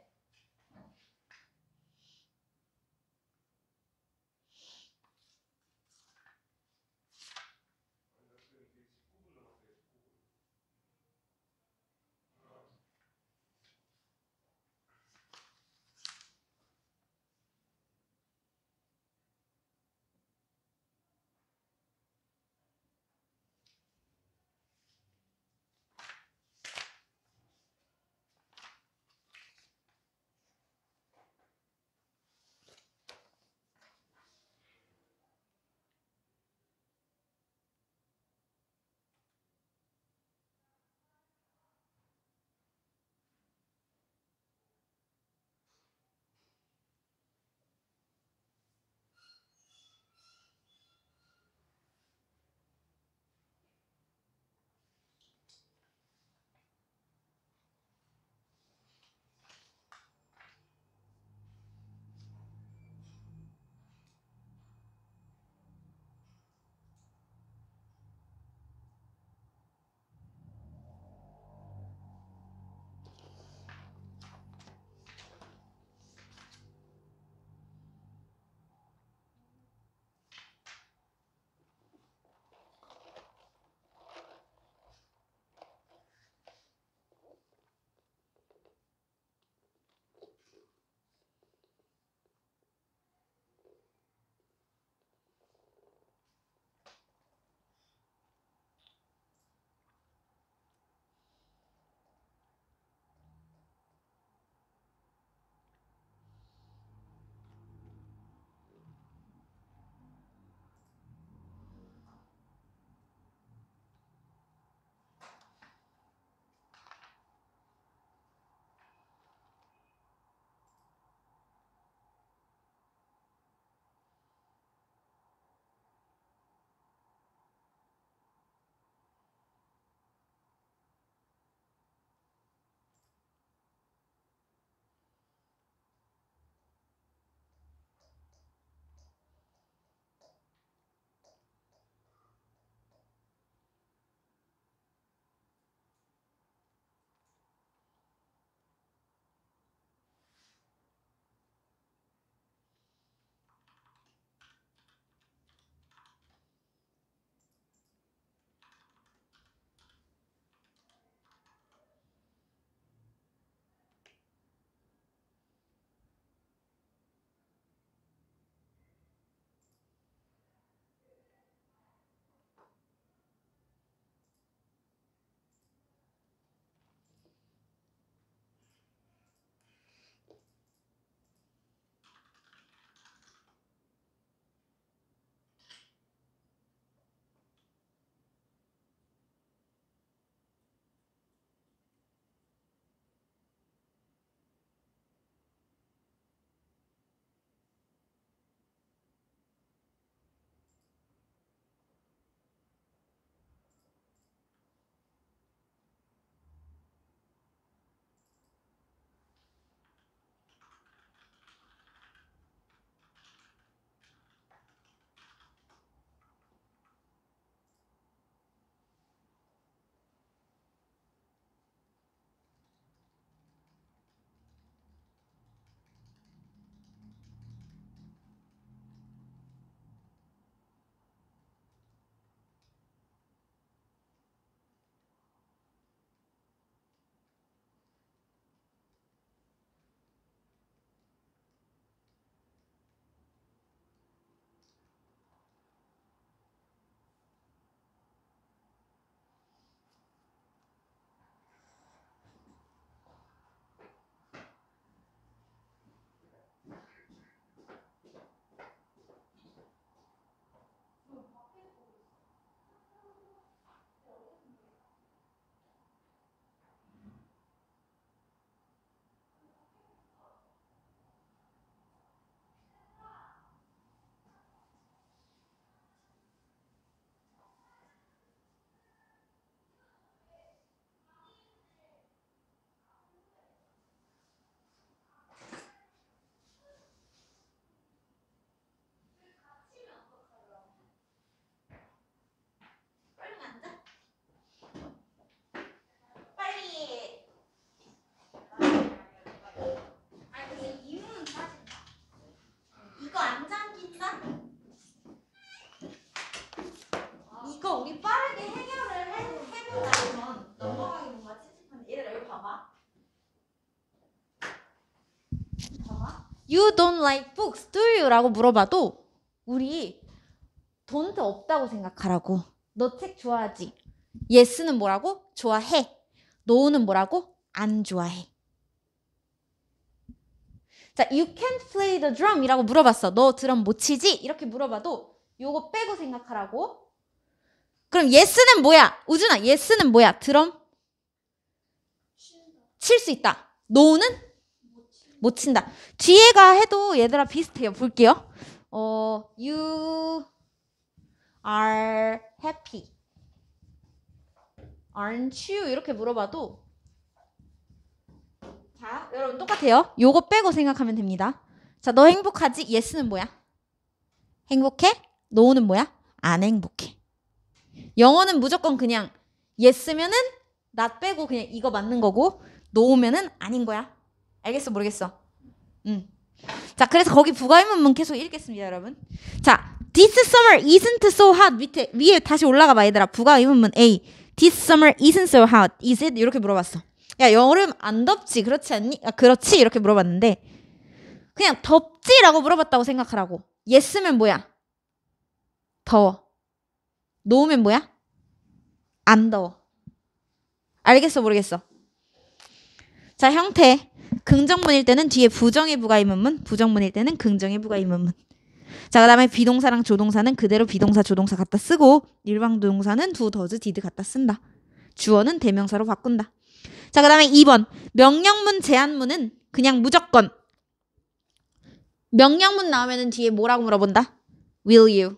이거 우리 빠르게 해결을 해, 해보자면 넘어가기 뭔가 찝찝한데 얘들아 이거 봐봐. 봐봐. You don't like books, do you? 라고 물어봐도 우리 don't 없다고 생각하라고. 너 책 좋아하지? yes는 뭐라고? 좋아해. no는 뭐라고? 안 좋아해. 자, you can't play the drum 이라고 물어봤어. 너 드럼 못 치지? 이렇게 물어봐도 요거 빼고 생각하라고. 그럼 yes는 뭐야? 우준아, yes는 뭐야? 드럼? 칠 수 있다. no는? 못 친다. 뒤에가 해도 얘들아 비슷해요. 볼게요. 어, you are happy. aren't you? 이렇게 물어봐도 자, 여러분 똑같아요. 요거 빼고 생각하면 됩니다. 자, 너 행복하지? yes는 뭐야? 행복해? no는 뭐야? 안 행복해. 영어는 무조건 그냥 yes면은 not 빼고 그냥 이거 맞는 거고 no면은 아닌 거야. 알겠어? 모르겠어? 응. 자, 그래서 거기 부가의문문 계속 읽겠습니다, 여러분. 자, this summer isn't so hot. 밑에 위에 다시 올라가 봐, 얘들아. 부가의문문 A. This summer isn't so hot. Is it? 이렇게 물어봤어. 야, 여름 안 덥지? 그렇지 않니? 아, 그렇지? 이렇게 물어봤는데 그냥 덥지라고 물어봤다고 생각하라고. yes면 뭐야? 더워. no면 뭐야? 안 더워. 알겠어? 모르겠어? 자, 형태. 긍정문일 때는 뒤에 부정의 부가의문문, 부정문일 때는 긍정의 부가의문문. 자, 그 다음에 비동사랑 조동사는 그대로 비동사, 조동사 갖다 쓰고 일방동사는 do, does, did 갖다 쓴다. 주어는 대명사로 바꾼다. 자, 그 다음에 이 번. 명령문, 제한문은 그냥 무조건. 명령문 나오면은 뒤에 뭐라고 물어본다? Will you?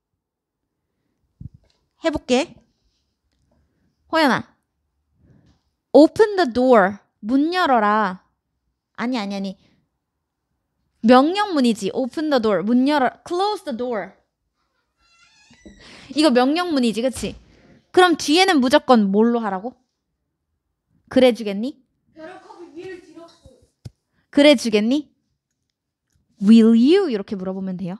해볼게. 호연아. Open the door. 문 열어라. 아니, 아니, 아니. 명령문이지. Open the door. 문 열어. Close the door. 이거 명령문이지, 그치? 그럼 뒤에는 무조건 뭘로 하라고? 그래 주겠니? 벼락컵이 위를 들었어. 그래 주겠니? Will you? 이렇게 물어보면 돼요.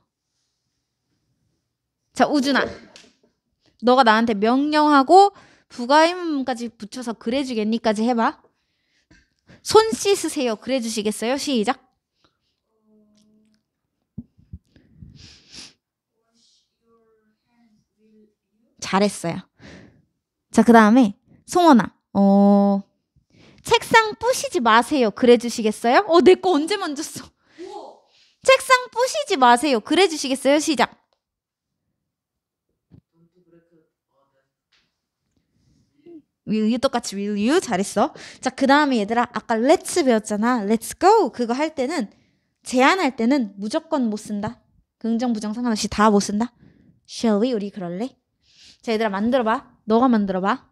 자, 우준아. 너가 나한테 명령하고 부가의문문까지 붙여서 그래 주겠니까지 해봐. 손 씻으세요. 그래 주시겠어요? 시작. 잘했어요. 자, 그 다음에 송원아. 어... 책상 부시지 마세요. 그래 주시겠어요? 어, 내 거 언제 만졌어? 우와. 책상 부시지 마세요. 그래 주시겠어요? 시작. Will you 똑같이 will you 잘했어. 자, 그 다음에 얘들아 아까 let's 배웠잖아. let's go 그거 할 때는 제안할 때는 무조건 못 쓴다. 긍정 부정 상관없이 다 못 쓴다. Shall we? 우리 그럴래? 자, 얘들아 만들어봐. 너가 만들어봐.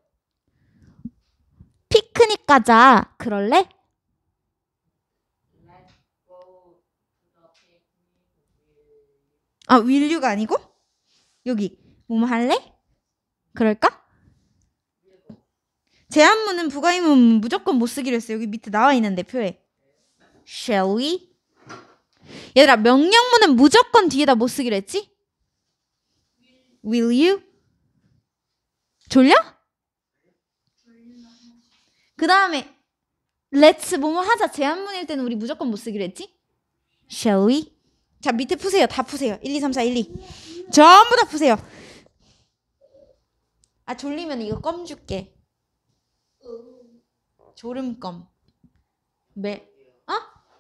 피크닉 가자. 그럴래? 아, will you가 아니고? 여기 뭐뭐 할래? 그럴까? 제한문은 부가의문문 무조건 못 쓰기로 했어요. 여기 밑에 나와 있는데 표에. Shall we? 얘들아 명령문은 무조건 뒤에다 못 쓰기로 했지? Will you? 졸려? 그 다음에 let's 뭐뭐 하자. 제한문일 때는 우리 무조건 못 쓰기로 했지? Shall we? 자, 밑에 푸세요. 다 푸세요. 일, 이, 삼, 사, 일, 이. 전부 다 푸세요. 아, 졸리면 이거 껌 줄게. 졸음껌. 매. 어?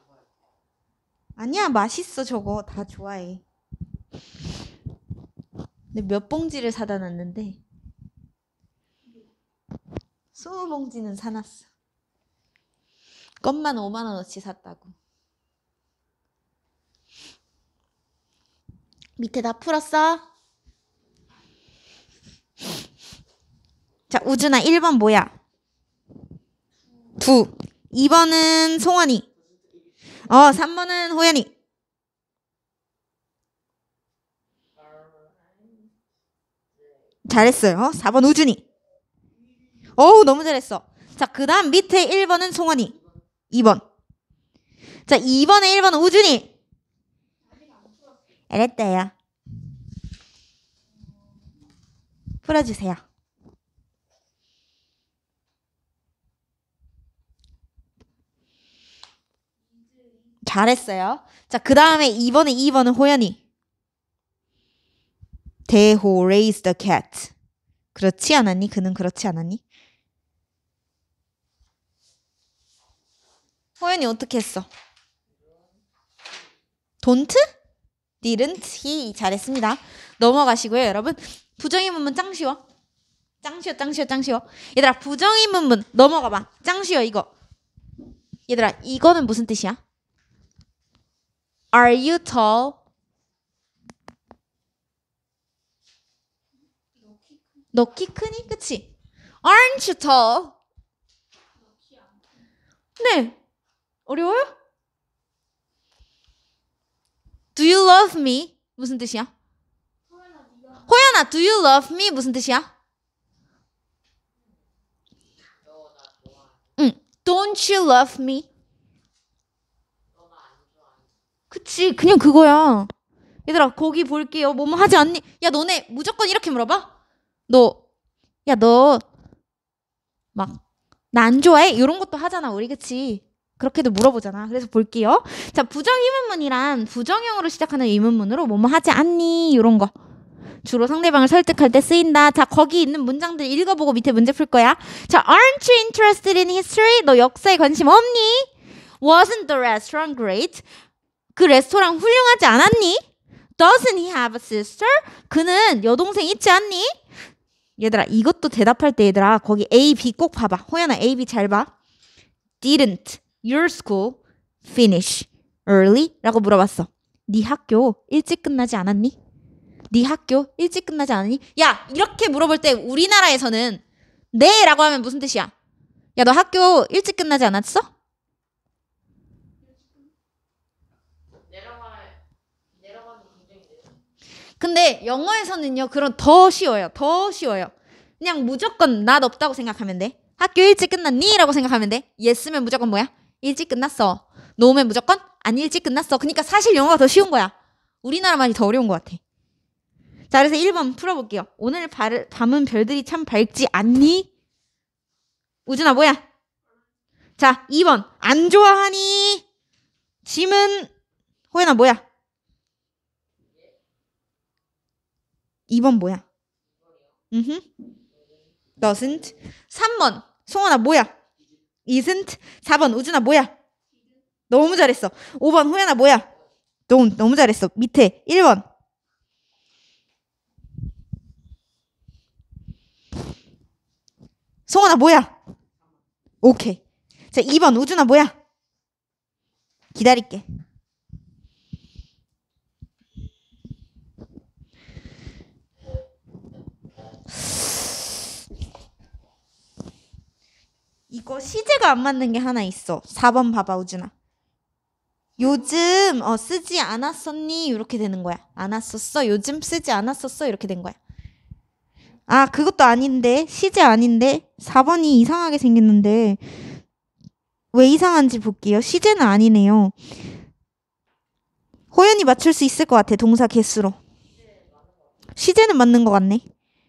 아니야, 맛있어. 저거 다 좋아해. 근데 몇 봉지를 사다 놨는데 스무 봉지는 사놨어. 껌만 오만 원어치 샀다고. 밑에 다 풀었어? 자, 우준아 일 번 뭐야? 두. 이 번은 송원이. 어, 삼 번은 호연이. 잘했어요. 사 번 우준이. 어우, 너무 잘했어. 자, 그 다음 밑에 일 번은 송원이. 이 번. 자, 이 번에 일 번은 우준이. 알았다요. 풀어주세요. 잘했어요. 자, 그 다음에 이번에 이 번은 호연이. 대호 raise the cat. 그렇지 않았니? 그는 그렇지 않았니? 호연이 어떻게 했어? don't? didn't? he. 잘했습니다. 넘어가시고요, 여러분. 부정의문문 짱 쉬워. 짱 쉬워, 짱 쉬워, 짱 쉬워. 얘들아, 부정의문문 넘어가봐. 짱 쉬워, 이거. 얘들아, 이거는 무슨 뜻이야? Are you tall? 너 키 크니? 그치? Aren't you tall? 네. 어려워요? Do you love me? 무슨 뜻이야? 호연아, do you love me? 무슨 뜻이야? 응. Don't you love me? 그치, 그냥 그거야. 얘들아, 거기 볼게요. 뭐뭐 하지 않니? 야, 너네 무조건 이렇게 물어봐? 너, 야, 너, 막, 나 안 좋아해? 이런 것도 하잖아, 우리, 그치? 그렇게도 물어보잖아. 그래서 볼게요. 자, 부정의문문이란 부정형으로 시작하는 의문문으로 뭐뭐 하지 않니? 이런 거. 주로 상대방을 설득할 때 쓰인다. 자, 거기 있는 문장들 읽어보고 밑에 문제 풀 거야. 자, aren't you interested in history? 너 역사에 관심 없니? Wasn't the restaurant great? 그 레스토랑 훌륭하지 않았니? Doesn't he have a sister? 그는 여동생 있지 않니? 얘들아, 이것도 대답할 때 얘들아, 거기 A, B 꼭 봐봐. 호연아, A, B 잘 봐. Didn't your school finish early? 라고 물어봤어. 네 학교 일찍 끝나지 않았니? 네 학교 일찍 끝나지 않았니? 야, 이렇게 물어볼 때 우리나라에서는 네 라고 하면 무슨 뜻이야? 야, 너 학교 일찍 끝나지 않았어? 내려가 내려가는 굉장히 근데 영어에서는요, 그런 더 쉬워요. 더 쉬워요. 그냥 무조건 낫 없다고 생각하면 돼. 학교 일찍 끝났니? 라고 생각하면 돼. yes면 무조건 뭐야? 일찍 끝났어. no면 무조건 안 일찍 끝났어. 그러니까 사실 영어가 더 쉬운 거야. 우리나라 말이 더 어려운 것 같아. 자, 그래서 일 번 풀어볼게요. 오늘 발, 밤은 별들이 참 밝지 않니? 우준아, 뭐야? 자, 이 번. 안 좋아하니? 짐은, 호연아, 뭐야? 이 번 뭐야? 음흠. doesn't. 삼 번. 송원아, 뭐야? isn't. 사 번. 우준아, 뭐야? 너무 잘했어. 오 번. 호연아, 뭐야? don't. 너무 잘했어. 밑에 일 번. 송원아, 뭐야? 오케이. 자, 이 번. 우준아, 뭐야? 기다릴게. 이거 시제가 안 맞는 게 하나 있어. 사 번 봐봐, 우준아. 요즘 어 쓰지 않았었니? 이렇게 되는 거야. 안 왔었어? 요즘 쓰지 않았었어? 이렇게 된 거야. 아, 그것도 아닌데. 시제 아닌데. 사 번이 이상하게 생겼는데 왜 이상한지 볼게요. 시제는 아니네요. 호연이 맞출 수 있을 것 같아. 동사 개수로. 시제는 맞는 것 같네.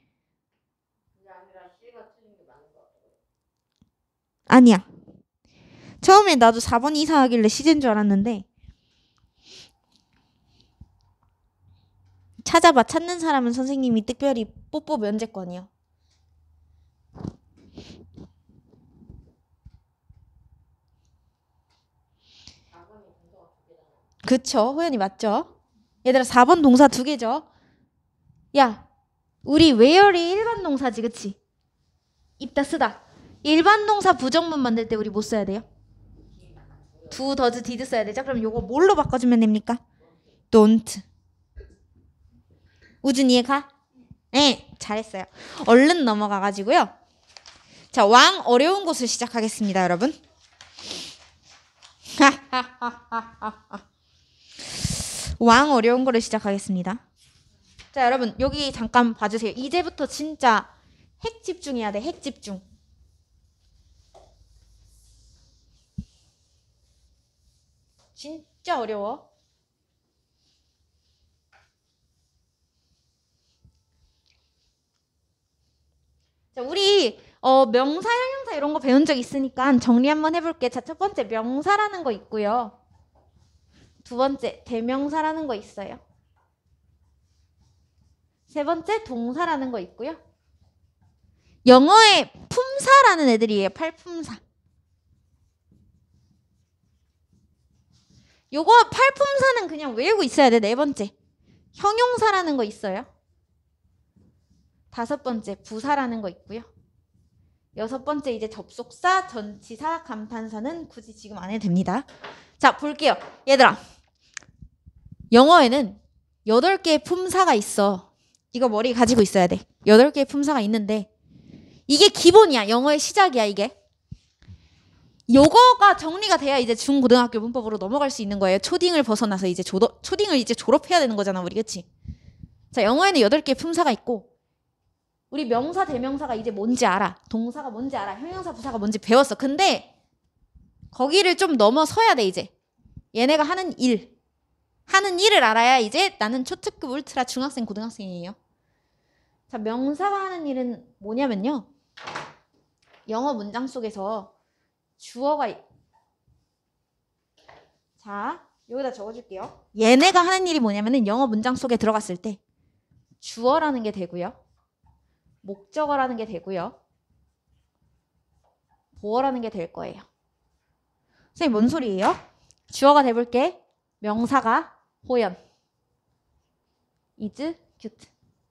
아니야. 처음에 나도 사 번이 이상하길래 시제인 줄 알았는데 찾아봐. 찾는 사람은 선생님이 특별히 뽀뽀 면제권이요. 그쵸? 호연이 맞죠? 얘들아, 사 번 동사 두 개죠? 야, 우리 where이 일반 동사지, 그치? 입다 쓰다. 일반 동사 부정문 만들 때 우리 뭐 써야 돼요? do, does, did 써야 되죠? 그럼 요거 뭘로 바꿔주면 됩니까? don't. 우준 이해가? 네, 잘했어요. 얼른 넘어가가지고요. 자, 왕 어려운 곳을 시작하겠습니다, 여러분. 왕 어려운 거를 시작하겠습니다. 자, 여러분 여기 잠깐 봐주세요. 이제부터 진짜 핵 집중해야 돼. 핵 집중. 진짜 어려워. 자, 우리 어, 명사, 형용사 이런 거 배운 적 있으니까 정리 한번 해볼게. 자, 첫 번째 명사라는 거 있고요. 두 번째 대명사라는 거 있어요. 세 번째 동사라는 거 있고요. 영어에 품사라는 애들이에요. 팔품사. 요거 팔품사는 그냥 외우고 있어야 돼. 네 번째 형용사라는 거 있어요. 다섯 번째 부사라는 거 있고요. 여섯 번째 이제 접속사, 전치사, 감탄사는 굳이 지금 안 해도 됩니다. 자, 볼게요. 얘들아, 영어에는 여덟 개의 품사가 있어. 이거 머리에 가지고 있어야 돼. 여덟 개의 품사가 있는데 이게 기본이야. 영어의 시작이야, 이게. 요거가 정리가 돼야 이제 중고등학교 문법으로 넘어갈 수 있는 거예요. 초딩을 벗어나서 이제 조도, 초딩을 이제 졸업해야 되는 거잖아, 우리. 그치? 자, 영어에는 여덟 개의 품사가 있고 우리 명사, 대명사가 이제 뭔지 알아. 동사가 뭔지 알아. 형용사, 부사가 뭔지 배웠어. 근데 거기를 좀 넘어서야 돼, 이제. 얘네가 하는 일. 하는 일을 알아야 이제 나는 초특급 울트라 중학생, 고등학생이에요. 자, 명사가 하는 일은 뭐냐면요. 영어 문장 속에서 주어가 있... 자, 여기다 적어줄게요. 얘네가 하는 일이 뭐냐면은 영어 문장 속에 들어갔을 때 주어라는 게 되고요. 목적어라는 게 되고요. 보어라는 게 될 거예요. 선생님, 뭔 소리예요? 주어가 돼볼게. 명사가 호연, is, cute.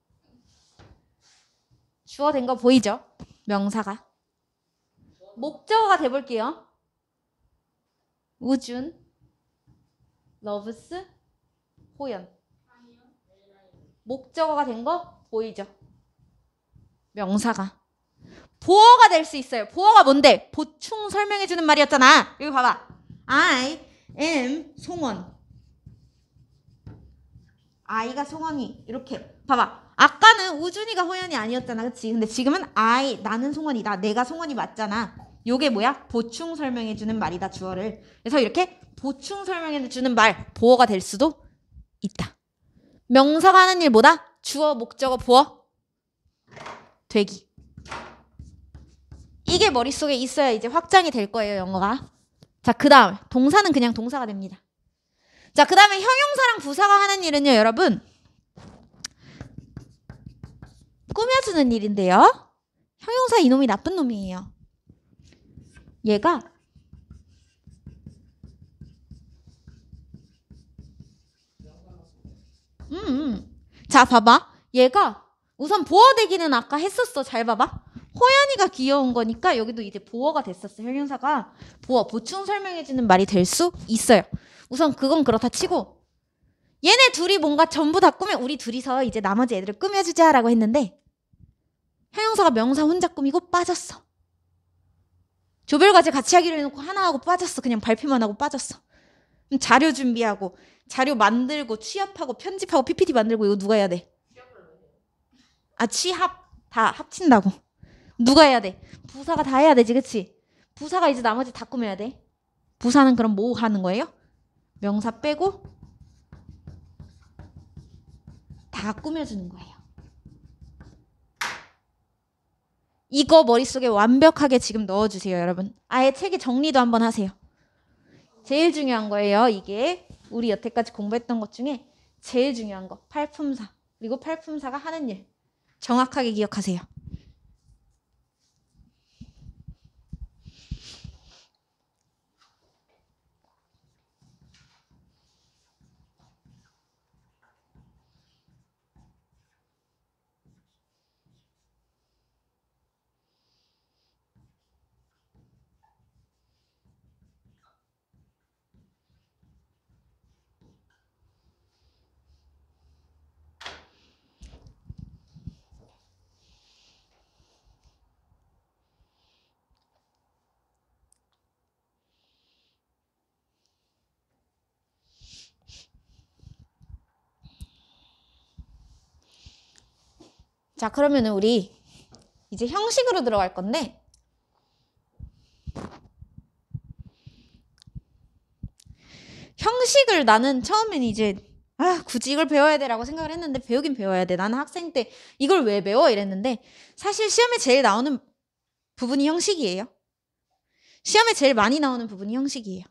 주어 된 거 보이죠? 명사가. 목적어가 돼볼게요. 우준, loves, 호연. 목적어가 된 거 보이죠? 명사가. 보어가 될 수 있어요. 보어가 뭔데? 보충 설명해주는 말이었잖아. 여기 봐봐. I am 송원. I가 송원이. 이렇게 봐봐. 아까는 우준이가 호연이 아니었잖아. 그치? 근데 지금은 I, 나는 송원이다. 내가 송원이 맞잖아. 요게 뭐야? 보충 설명해주는 말이다. 주어를. 그래서 이렇게 보충 설명해주는 말, 보어가 될 수도 있다. 명사가 하는 일 뭐다? 주어, 목적어, 보어 되기. 이게 머릿속에 있어야 이제 확장이 될 거예요, 영어가. 자, 그 다음 동사는 그냥 동사가 됩니다. 자, 그 다음에 형용사랑 부사가 하는 일은요, 여러분, 꾸며주는 일인데요. 형용사 이놈이 나쁜 놈이에요. 얘가 음, 음. 자, 봐봐. 얘가 우선 보어되기는 아까 했었어. 잘 봐봐. 호연이가 귀여운 거니까 여기도 이제 보어가 됐었어. 형용사가 보어, 보충 설명해주는 말이 될 수 있어요. 우선 그건 그렇다 치고 얘네 둘이 뭔가 전부 다 꾸며, 우리 둘이서 이제 나머지 애들을 꾸며주자라고 했는데 형용사가 명사 혼자 꾸미고 빠졌어. 조별과제 같이 하기로 해놓고 하나 하고 빠졌어. 그냥 발표만 하고 빠졌어. 그럼 자료 준비하고 자료 만들고 취합하고 편집하고 피피티 만들고 이거 누가 해야 돼? 아, 취합 다 합친다고. 누가 해야 돼? 부사가 다 해야 되지, 그치? 부사가 이제 나머지 다 꾸며야 돼. 부사는 그럼 뭐 하는 거예요? 명사 빼고 다 꾸며주는 거예요. 이거 머릿속에 완벽하게 지금 넣어주세요, 여러분. 아예 책에 정리도 한번 하세요. 제일 중요한 거예요, 이게. 우리 여태까지 공부했던 것 중에 제일 중요한 거. 팔품사. 그리고 팔품사가 하는 일. 정확하게 기억하세요. 자, 그러면은 우리 이제 형식으로 들어갈 건데 형식을 나는 처음엔 이제 아, 굳이 이걸 배워야 돼라고 생각을 했는데 배우긴 배워야 돼. 나는 학생 때 이걸 왜 배워? 이랬는데 사실 시험에 제일 나오는 부분이 형식이에요. 시험에 제일 많이 나오는 부분이 형식이에요.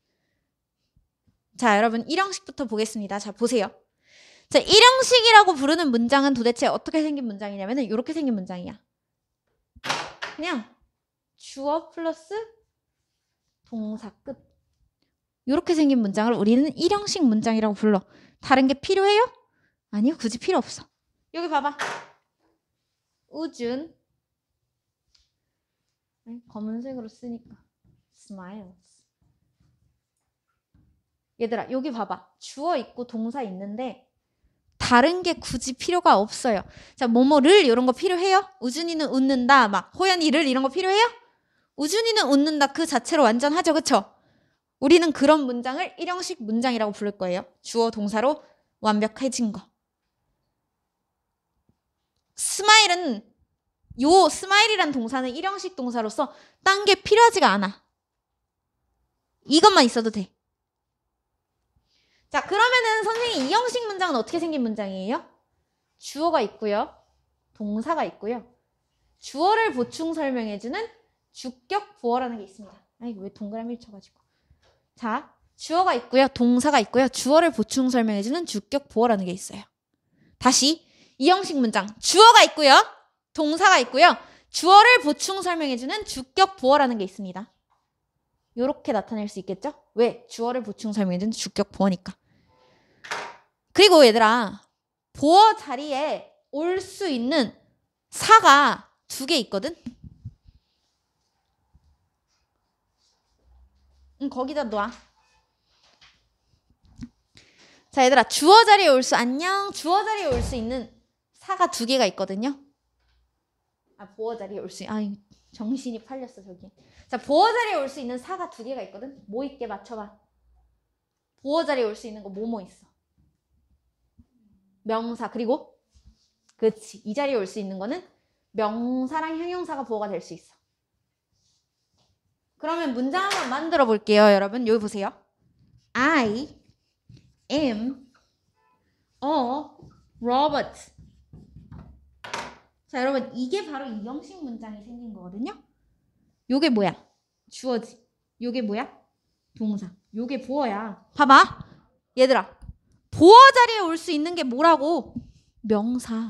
자, 여러분 일 형식부터 보겠습니다. 자, 보세요. 자, 일 형식이라고 부르는 문장은 도대체 어떻게 생긴 문장이냐면은 이렇게 생긴 문장이야. 그냥 주어 플러스 동사 끝. 이렇게 생긴 문장을 우리는 일 형식 문장이라고 불러. 다른 게 필요해요? 아니요, 굳이 필요 없어. 여기 봐봐. 우준. 검은색으로 쓰니까 smiles. 얘들아, 여기 봐봐. 주어 있고 동사 있는데 다른 게 굳이 필요가 없어요. 자, 뭐뭐를 이런 거 필요해요? 우준이는 웃는다. 막 호연이를 이런 거 필요해요? 우준이는 웃는다 그 자체로 완전 하죠. 그쵸? 우리는 그런 문장을 일 형식 문장이라고 부를 거예요. 주어 동사로 완벽해진 거. 스마일은 요 스마일이란 동사는 일 형식 동사로서 딴 게 필요하지가 않아. 이것만 있어도 돼. 자, 그러면은 선생님 이 형식 문장은 어떻게 생긴 문장이에요? 주어가 있고요. 동사가 있고요. 주어를 보충 설명해주는 주격 보어라는 게 있습니다. 아이고, 왜 동그라미를 쳐가지고. 자, 주어가 있고요. 동사가 있고요. 주어를 보충 설명해주는 주격 보어라는 게 있어요. 다시 이 형식 문장. 주어가 있고요. 동사가 있고요. 주어를 보충 설명해주는 주격 보어라는 게 있습니다. 이렇게 나타낼 수 있겠죠? 왜? 주어를 보충 설명해주는 주격 보어니까. 그리고 얘들아, 보어 자리에 올 수 있는 사가 두 개 있거든? 응, 거기다 놔. 자, 얘들아, 주어 자리에 올 수, 안녕. 주어 자리에 올 수 있는 사가 두 개가 있거든요. 아, 보어 자리에 올 수, 아, 정신이 팔렸어, 저기. 자, 보어 자리에 올 수 있는 사가 두 개가 있거든. 뭐 있게 맞춰봐. 보어 자리에 올 수 있는 거 뭐 뭐 있어? 명사, 그리고 그치, 이 자리에 올 수 있는 거는 명사랑 형용사가 보어가 될 수 있어. 그러면 문장 한번 만들어 볼게요, 여러분. 여기 보세요. I am a robot. 자, 여러분, 이게 바로 이 형식 문장이 생긴 거거든요. 요게 뭐야? 주어지. 요게 뭐야? 동사. 요게 보어야. 봐봐. 얘들아, 보어 자리에 올 수 있는 게 뭐라고? 명사.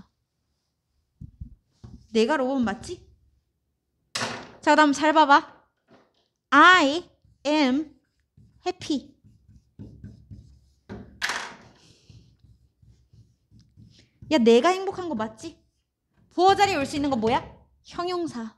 내가 로봇 맞지? 자, 그다음 잘 봐봐. I am happy. 야, 내가 행복한 거 맞지? 보어 자리에 올 수 있는 거 뭐야? 형용사.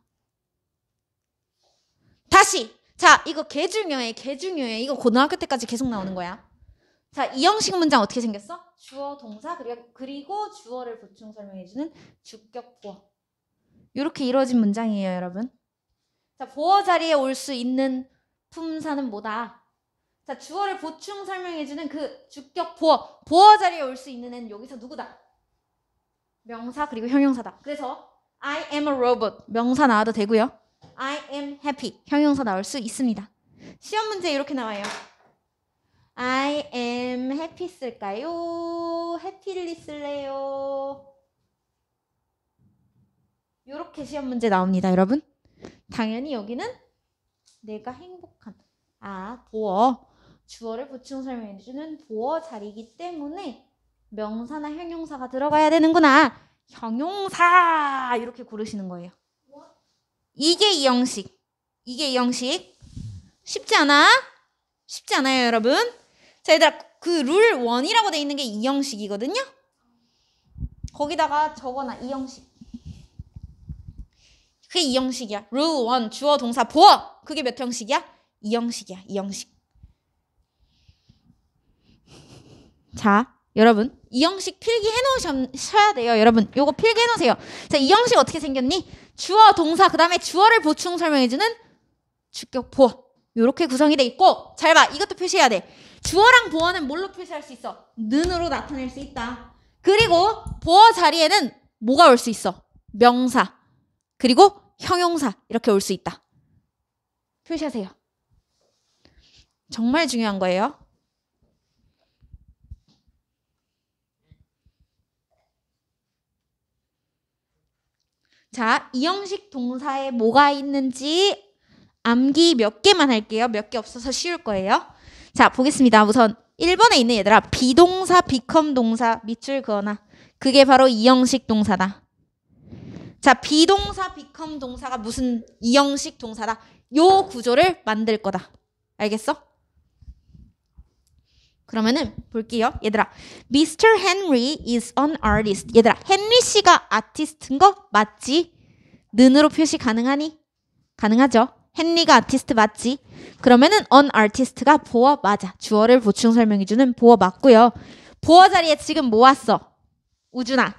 다시. 자, 이거 개 중요해. 개 중요해. 이거 고등학교 때까지 계속 나오는 거야. 자, 이 형식 문장 어떻게 생겼어? 주어, 동사, 그리고, 그리고 주어를 보충 설명해주는 주격 보어. 이렇게 이루어진 문장이에요, 여러분. 자, 보어 자리에 올 수 있는 품사는 뭐다? 자, 주어를 보충 설명해주는 그 주격 보어. 보어 자리에 올 수 있는 애는 여기서 누구다? 명사 그리고 형용사다. 그래서 I am a robot. 명사 나와도 되고요. I am happy. 형용사 나올 수 있습니다. 시험 문제 이렇게 나와요. I am happy 쓸까요? happily 쓸래요? 이렇게 시험 문제 나옵니다, 여러분. 당연히 여기는 내가 행복한, 아, 보어, 주어를 보충 설명해주는 보어 자리이기 때문에 명사나 형용사가 들어가야 되는구나. 형용사 이렇게 고르시는 거예요. 이게 이 형식. 이게 이 형식. 쉽지 않아? 쉽지 않아요, 여러분. 자, 얘들아, 그 룰 원이라고 돼 있는 게 이 형식이거든요. 거기다가 적어놔, 이 형식. 그게 이 형식이야. 룰 원, 주어, 동사, 보어. 그게 몇 형식이야? 이 형식이야, 이 형식. 자, 여러분, 이 형식 필기 해놓으셔야 돼요. 여러분, 요거 필기 해놓으세요. 자, 이 형식 어떻게 생겼니? 주어, 동사, 그 다음에 주어를 보충 설명해주는 주격, 보어. 요렇게 구성이 돼 있고, 잘 봐. 이것도 표시해야 돼. 주어랑 보어는 뭘로 표시할 수 있어? 는으로 나타낼 수 있다. 그리고 보어 자리에는 뭐가 올 수 있어? 명사. 그리고 형용사. 이렇게 올 수 있다. 표시하세요. 정말 중요한 거예요. 자, 이형식 동사에 뭐가 있는지 암기 몇 개만 할게요. 몇 개 없어서 쉬울 거예요. 자, 보겠습니다. 우선 일 번에 있는 얘들아, 비동사, become 동사, 밑줄 그어놔. 그게 바로 이형식 동사다. 자, 비동사, become 동사가 무슨 이형식 동사다. 요 구조를 만들 거다. 알겠어? 그러면은 볼게요. 얘들아, 미스터 Henry is an artist. 얘들아, 헨리 씨가 아티스트인 거 맞지? 는으로 표시 가능하니? 가능하죠. 헨리가 아티스트 맞지? 그러면은 an artist가 보어 맞아. 주어를 보충 설명해주는 보어 맞고요. 보어 자리에 지금 뭐 왔어? 우준아,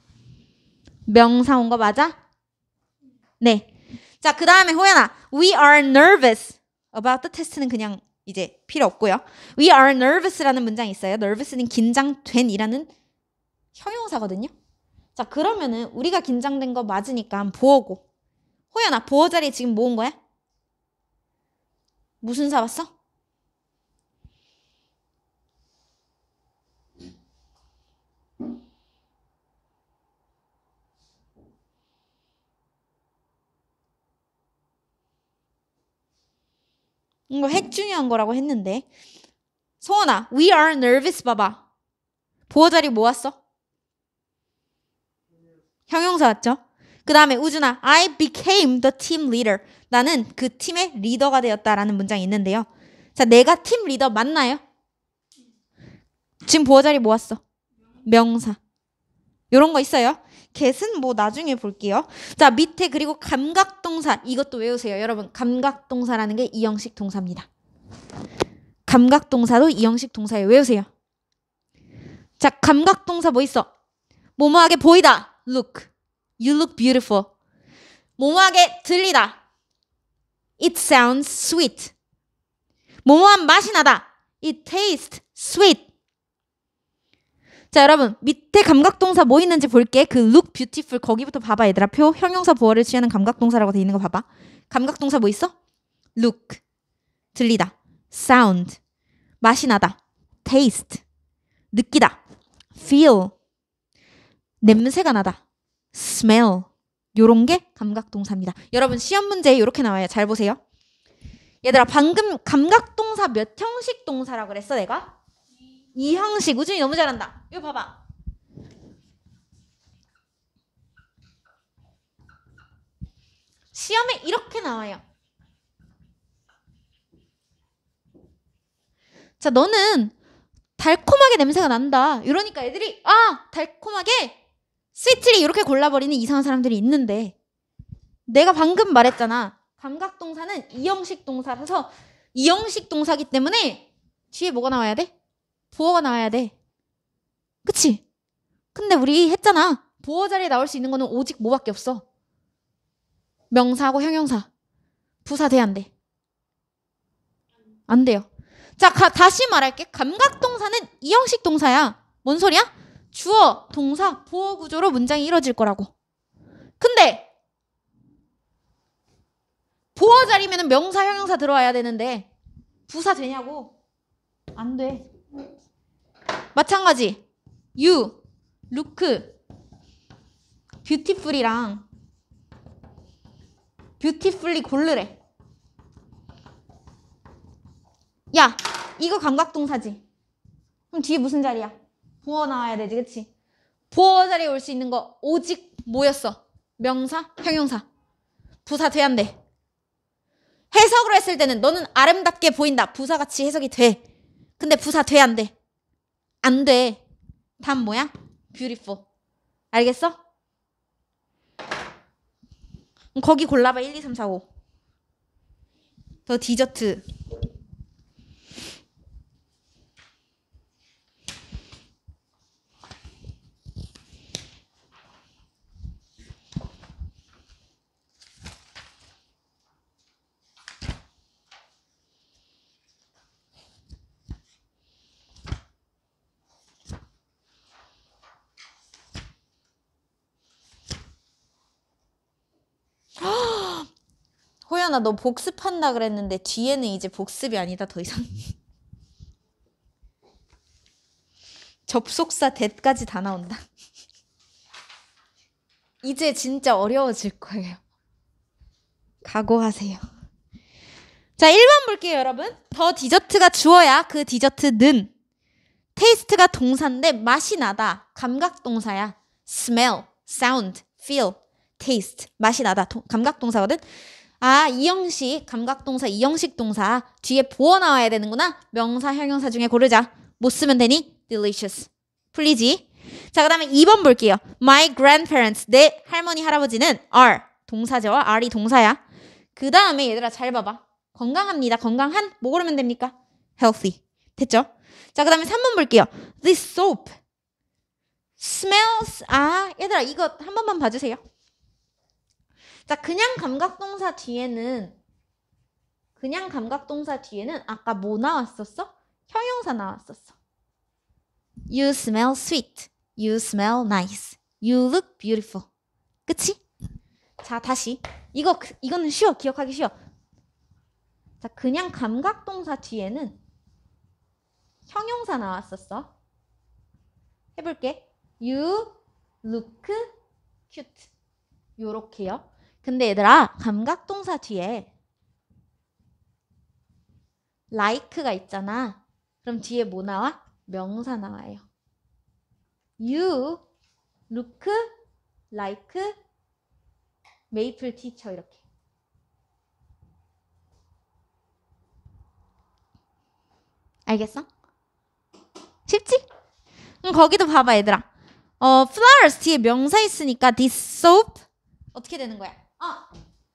명사 온 거 맞아? 네. 자, 그 다음에 호연아, we are nervous about the test는 그냥 이제 필요 없고요. We are nervous라는 문장이 있어요. nervous는 긴장된 이라는 형용사거든요. 자, 그러면은 우리가 긴장된 거 맞으니까 보어고. 호연아, 보어 자리에 지금 뭐 온 거야? 무슨 사 왔어? 이거 핵 중요한 거라고 했는데. 소원아, we are nervous 봐봐. 보어 자리 뭐 왔어? 형용사 왔죠? 그 다음에 우준아, I became the team leader. 나는 그 팀의 리더가 되었다라는 문장이 있는데요. 자, 내가 팀 리더 맞나요? 지금 보어 자리 뭐 왔어? 명사. 요런 거 있어요. get은 뭐 나중에 볼게요. 자, 밑에 그리고 감각동사 이것도 외우세요. 여러분, 감각동사라는 게 이형식 동사입니다. 감각동사도 이형식 동사에 외우세요. 자, 감각동사 뭐 있어? 뭐뭐하게 보이다. look. You look beautiful. 뭐뭐하게 들리다. It sounds sweet. 뭐뭐한 맛이 나다. It tastes sweet. 자, 여러분, 밑에 감각동사 뭐 있는지 볼게. 그 look beautiful 거기부터 봐봐 얘들아. 표 형용사 보어를 취하는 감각동사라고 돼 있는 거 봐봐. 감각동사 뭐 있어? look. 들리다. sound. 맛이 나다. taste. 느끼다. feel. 냄새가 나다. smell. 요런 게 감각동사입니다. 여러분, 시험 문제에 이렇게 나와요. 잘 보세요. 얘들아, 방금 감각동사 몇 형식 동사라고 그랬어 내가? 이 형식. 우준이 너무 잘한다. 이거 봐봐. 시험에 이렇게 나와요. 자, 너는 달콤하게 냄새가 난다. 이러니까 애들이 아, 달콤하게 스위트리 이렇게 골라버리는 이상한 사람들이 있는데, 내가 방금 말했잖아. 감각동사는 이형식 동사라서 이형식 동사기 때문에 뒤에 뭐가 나와야 돼? 보어가 나와야 돼. 그치? 근데 우리 했잖아. 보어 자리에 나올 수 있는 거는 오직 뭐밖에 없어? 명사하고 형용사. 부사 돼, 안 돼? 안 돼요. 자, 가, 다시 말할게. 감각동사는 이형식 동사야. 뭔 소리야? 주어, 동사, 보어 구조로 문장이 이루어질 거라고. 근데 보어 자리면 명사, 형용사 들어와야 되는데 부사 되냐고? 안 돼. 마찬가지. you, look, beautiful이랑 beautifully 고르래. 야, 이거 감각동사지. 그럼 뒤에 무슨 자리야? 보어 나와야 되지, 그치? 보어 자리에 올 수 있는 거 오직 뭐였어? 명사, 형용사. 부사 돼, 안 돼? 해석으로 했을 때는 너는 아름답게 보인다. 부사같이 해석이 돼. 근데 부사 돼, 안 돼? 안 돼. 답 뭐야? beautiful. 알겠어? 그럼 거기 골라봐. 일, 이, 삼, 사, 오. 더 디저트. 호연아, 너 복습한다 그랬는데 뒤에는 이제 복습이 아니다. 더 이상. 접속사 that까지 다 나온다. 이제 진짜 어려워질 거예요. 각오하세요. 자, 일 번 볼게요, 여러분. 더 디저트가 주어야 그 디저트는 테이스트가 동사인데 맛이 나다. 감각 동사야. smell, sound, feel, taste. 맛이 나다. 도, 감각 동사거든. 아, 이 형식 감각 동사, 이 형식 동사 뒤에 보어 나와야 되는구나. 명사, 형용사 중에 고르자. 못 쓰면 되니? delicious. 풀리지? 자, 그 다음에 이 번 볼게요. My grandparents, 내 할머니, 할아버지는 are, 동사죠. are이 동사야. 그 다음에 얘들아 잘 봐봐. 건강합니다. 건강한, 뭐 고르면 됩니까? healthy. 됐죠? 자, 그 다음에 삼 번 볼게요. This soap smells, 아, 얘들아 이거 한 번만 봐주세요. 자, 그냥 감각동사 뒤에는 그냥 감각동사 뒤에는 아까 뭐 나왔었어? 형용사 나왔었어. You smell sweet. You smell nice. You look beautiful. 그치? 자, 다시. 이거, 이거는 쉬워. 기억하기 쉬워. 자, 그냥 감각동사 뒤에는 형용사 나왔었어. 해볼게. You look cute. 요렇게요. 근데 얘들아, 감각동사 뒤에 like가 있잖아. 그럼 뒤에 뭐 나와? 명사 나와요. You look like maple teacher 이렇게. 알겠어? 쉽지? 그럼 거기도 봐봐 얘들아. 어, flowers 뒤에 명사 있으니까 this soap 어떻게 되는 거야? 어.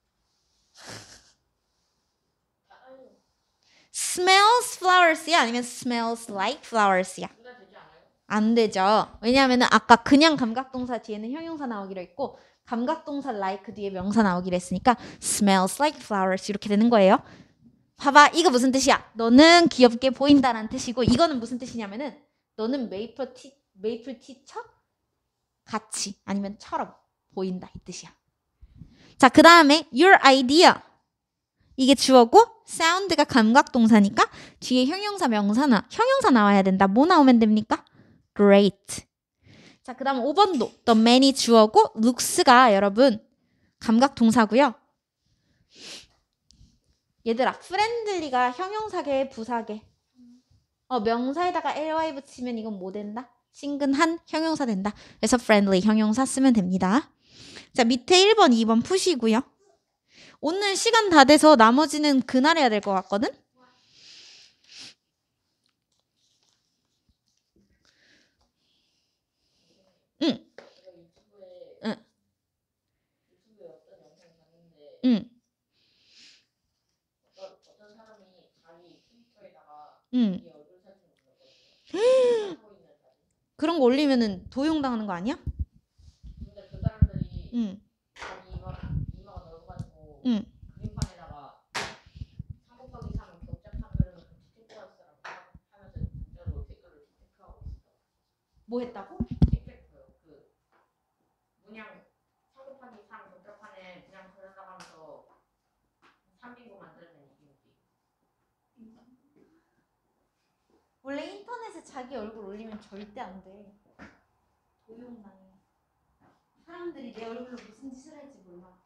smells flowers야 아니면 smells like flowers야? 둘다 되지 않아요? 안 되죠. 왜냐하면 아까 그냥 감각동사 뒤에는 형용사 나오기로 했고 감각동사 like 뒤에 명사 나오기로 했으니까 smells like flowers 이렇게 되는 거예요. 봐봐, 이거 무슨 뜻이야? 너는 귀엽게 보인다라는 뜻이고 이거는 무슨 뜻이냐면은 너는 메이플 티 메이플 티처 같이 아니면 처럼 보인다 이 뜻이야. 자, 그 다음에 your idea 이게 주어고 sound가 감각동사니까 뒤에 형용사 명사나 형용사 나와야 된다. 뭐 나오면 됩니까? great. 자, 그 다음 오 번도 the man이 주어고 looks가 여러분 감각동사고요. 얘들아, friendly가 형용사계 부사계. 어, 명사에다가 ly 붙이면 이건 뭐 된다? 친근한 형용사 된다. 그래서 friendly 형용사 쓰면 됩니다. 자, 밑에 일 번, 이 번 푸시고요. 오늘 시간 다 돼서 나머지는 그날 해야 될 것 같거든? 응. 응. 응. 응. 그런 거 올리면은 도용당하는 거 아니야? 근데 그 사람들이 응. 자기 이마 이마가 넓어가지고 응. 그림판에다가 삼 곱하기 삼 격자판별로 체크하시라고 하면서 진짜로 댓글을 체크하고 있어. 뭐 했다고? 체크했어요. 그 문양 삼 곱하기 삼 격자판에 그냥 그려나가면서 삼 빙고 만드는 느낌이지. 원래 인터넷에 자기 얼굴 올리면 절대 안 돼. 도용당해. 사람들이 내 얼굴로 무슨 짓을 할지 몰라.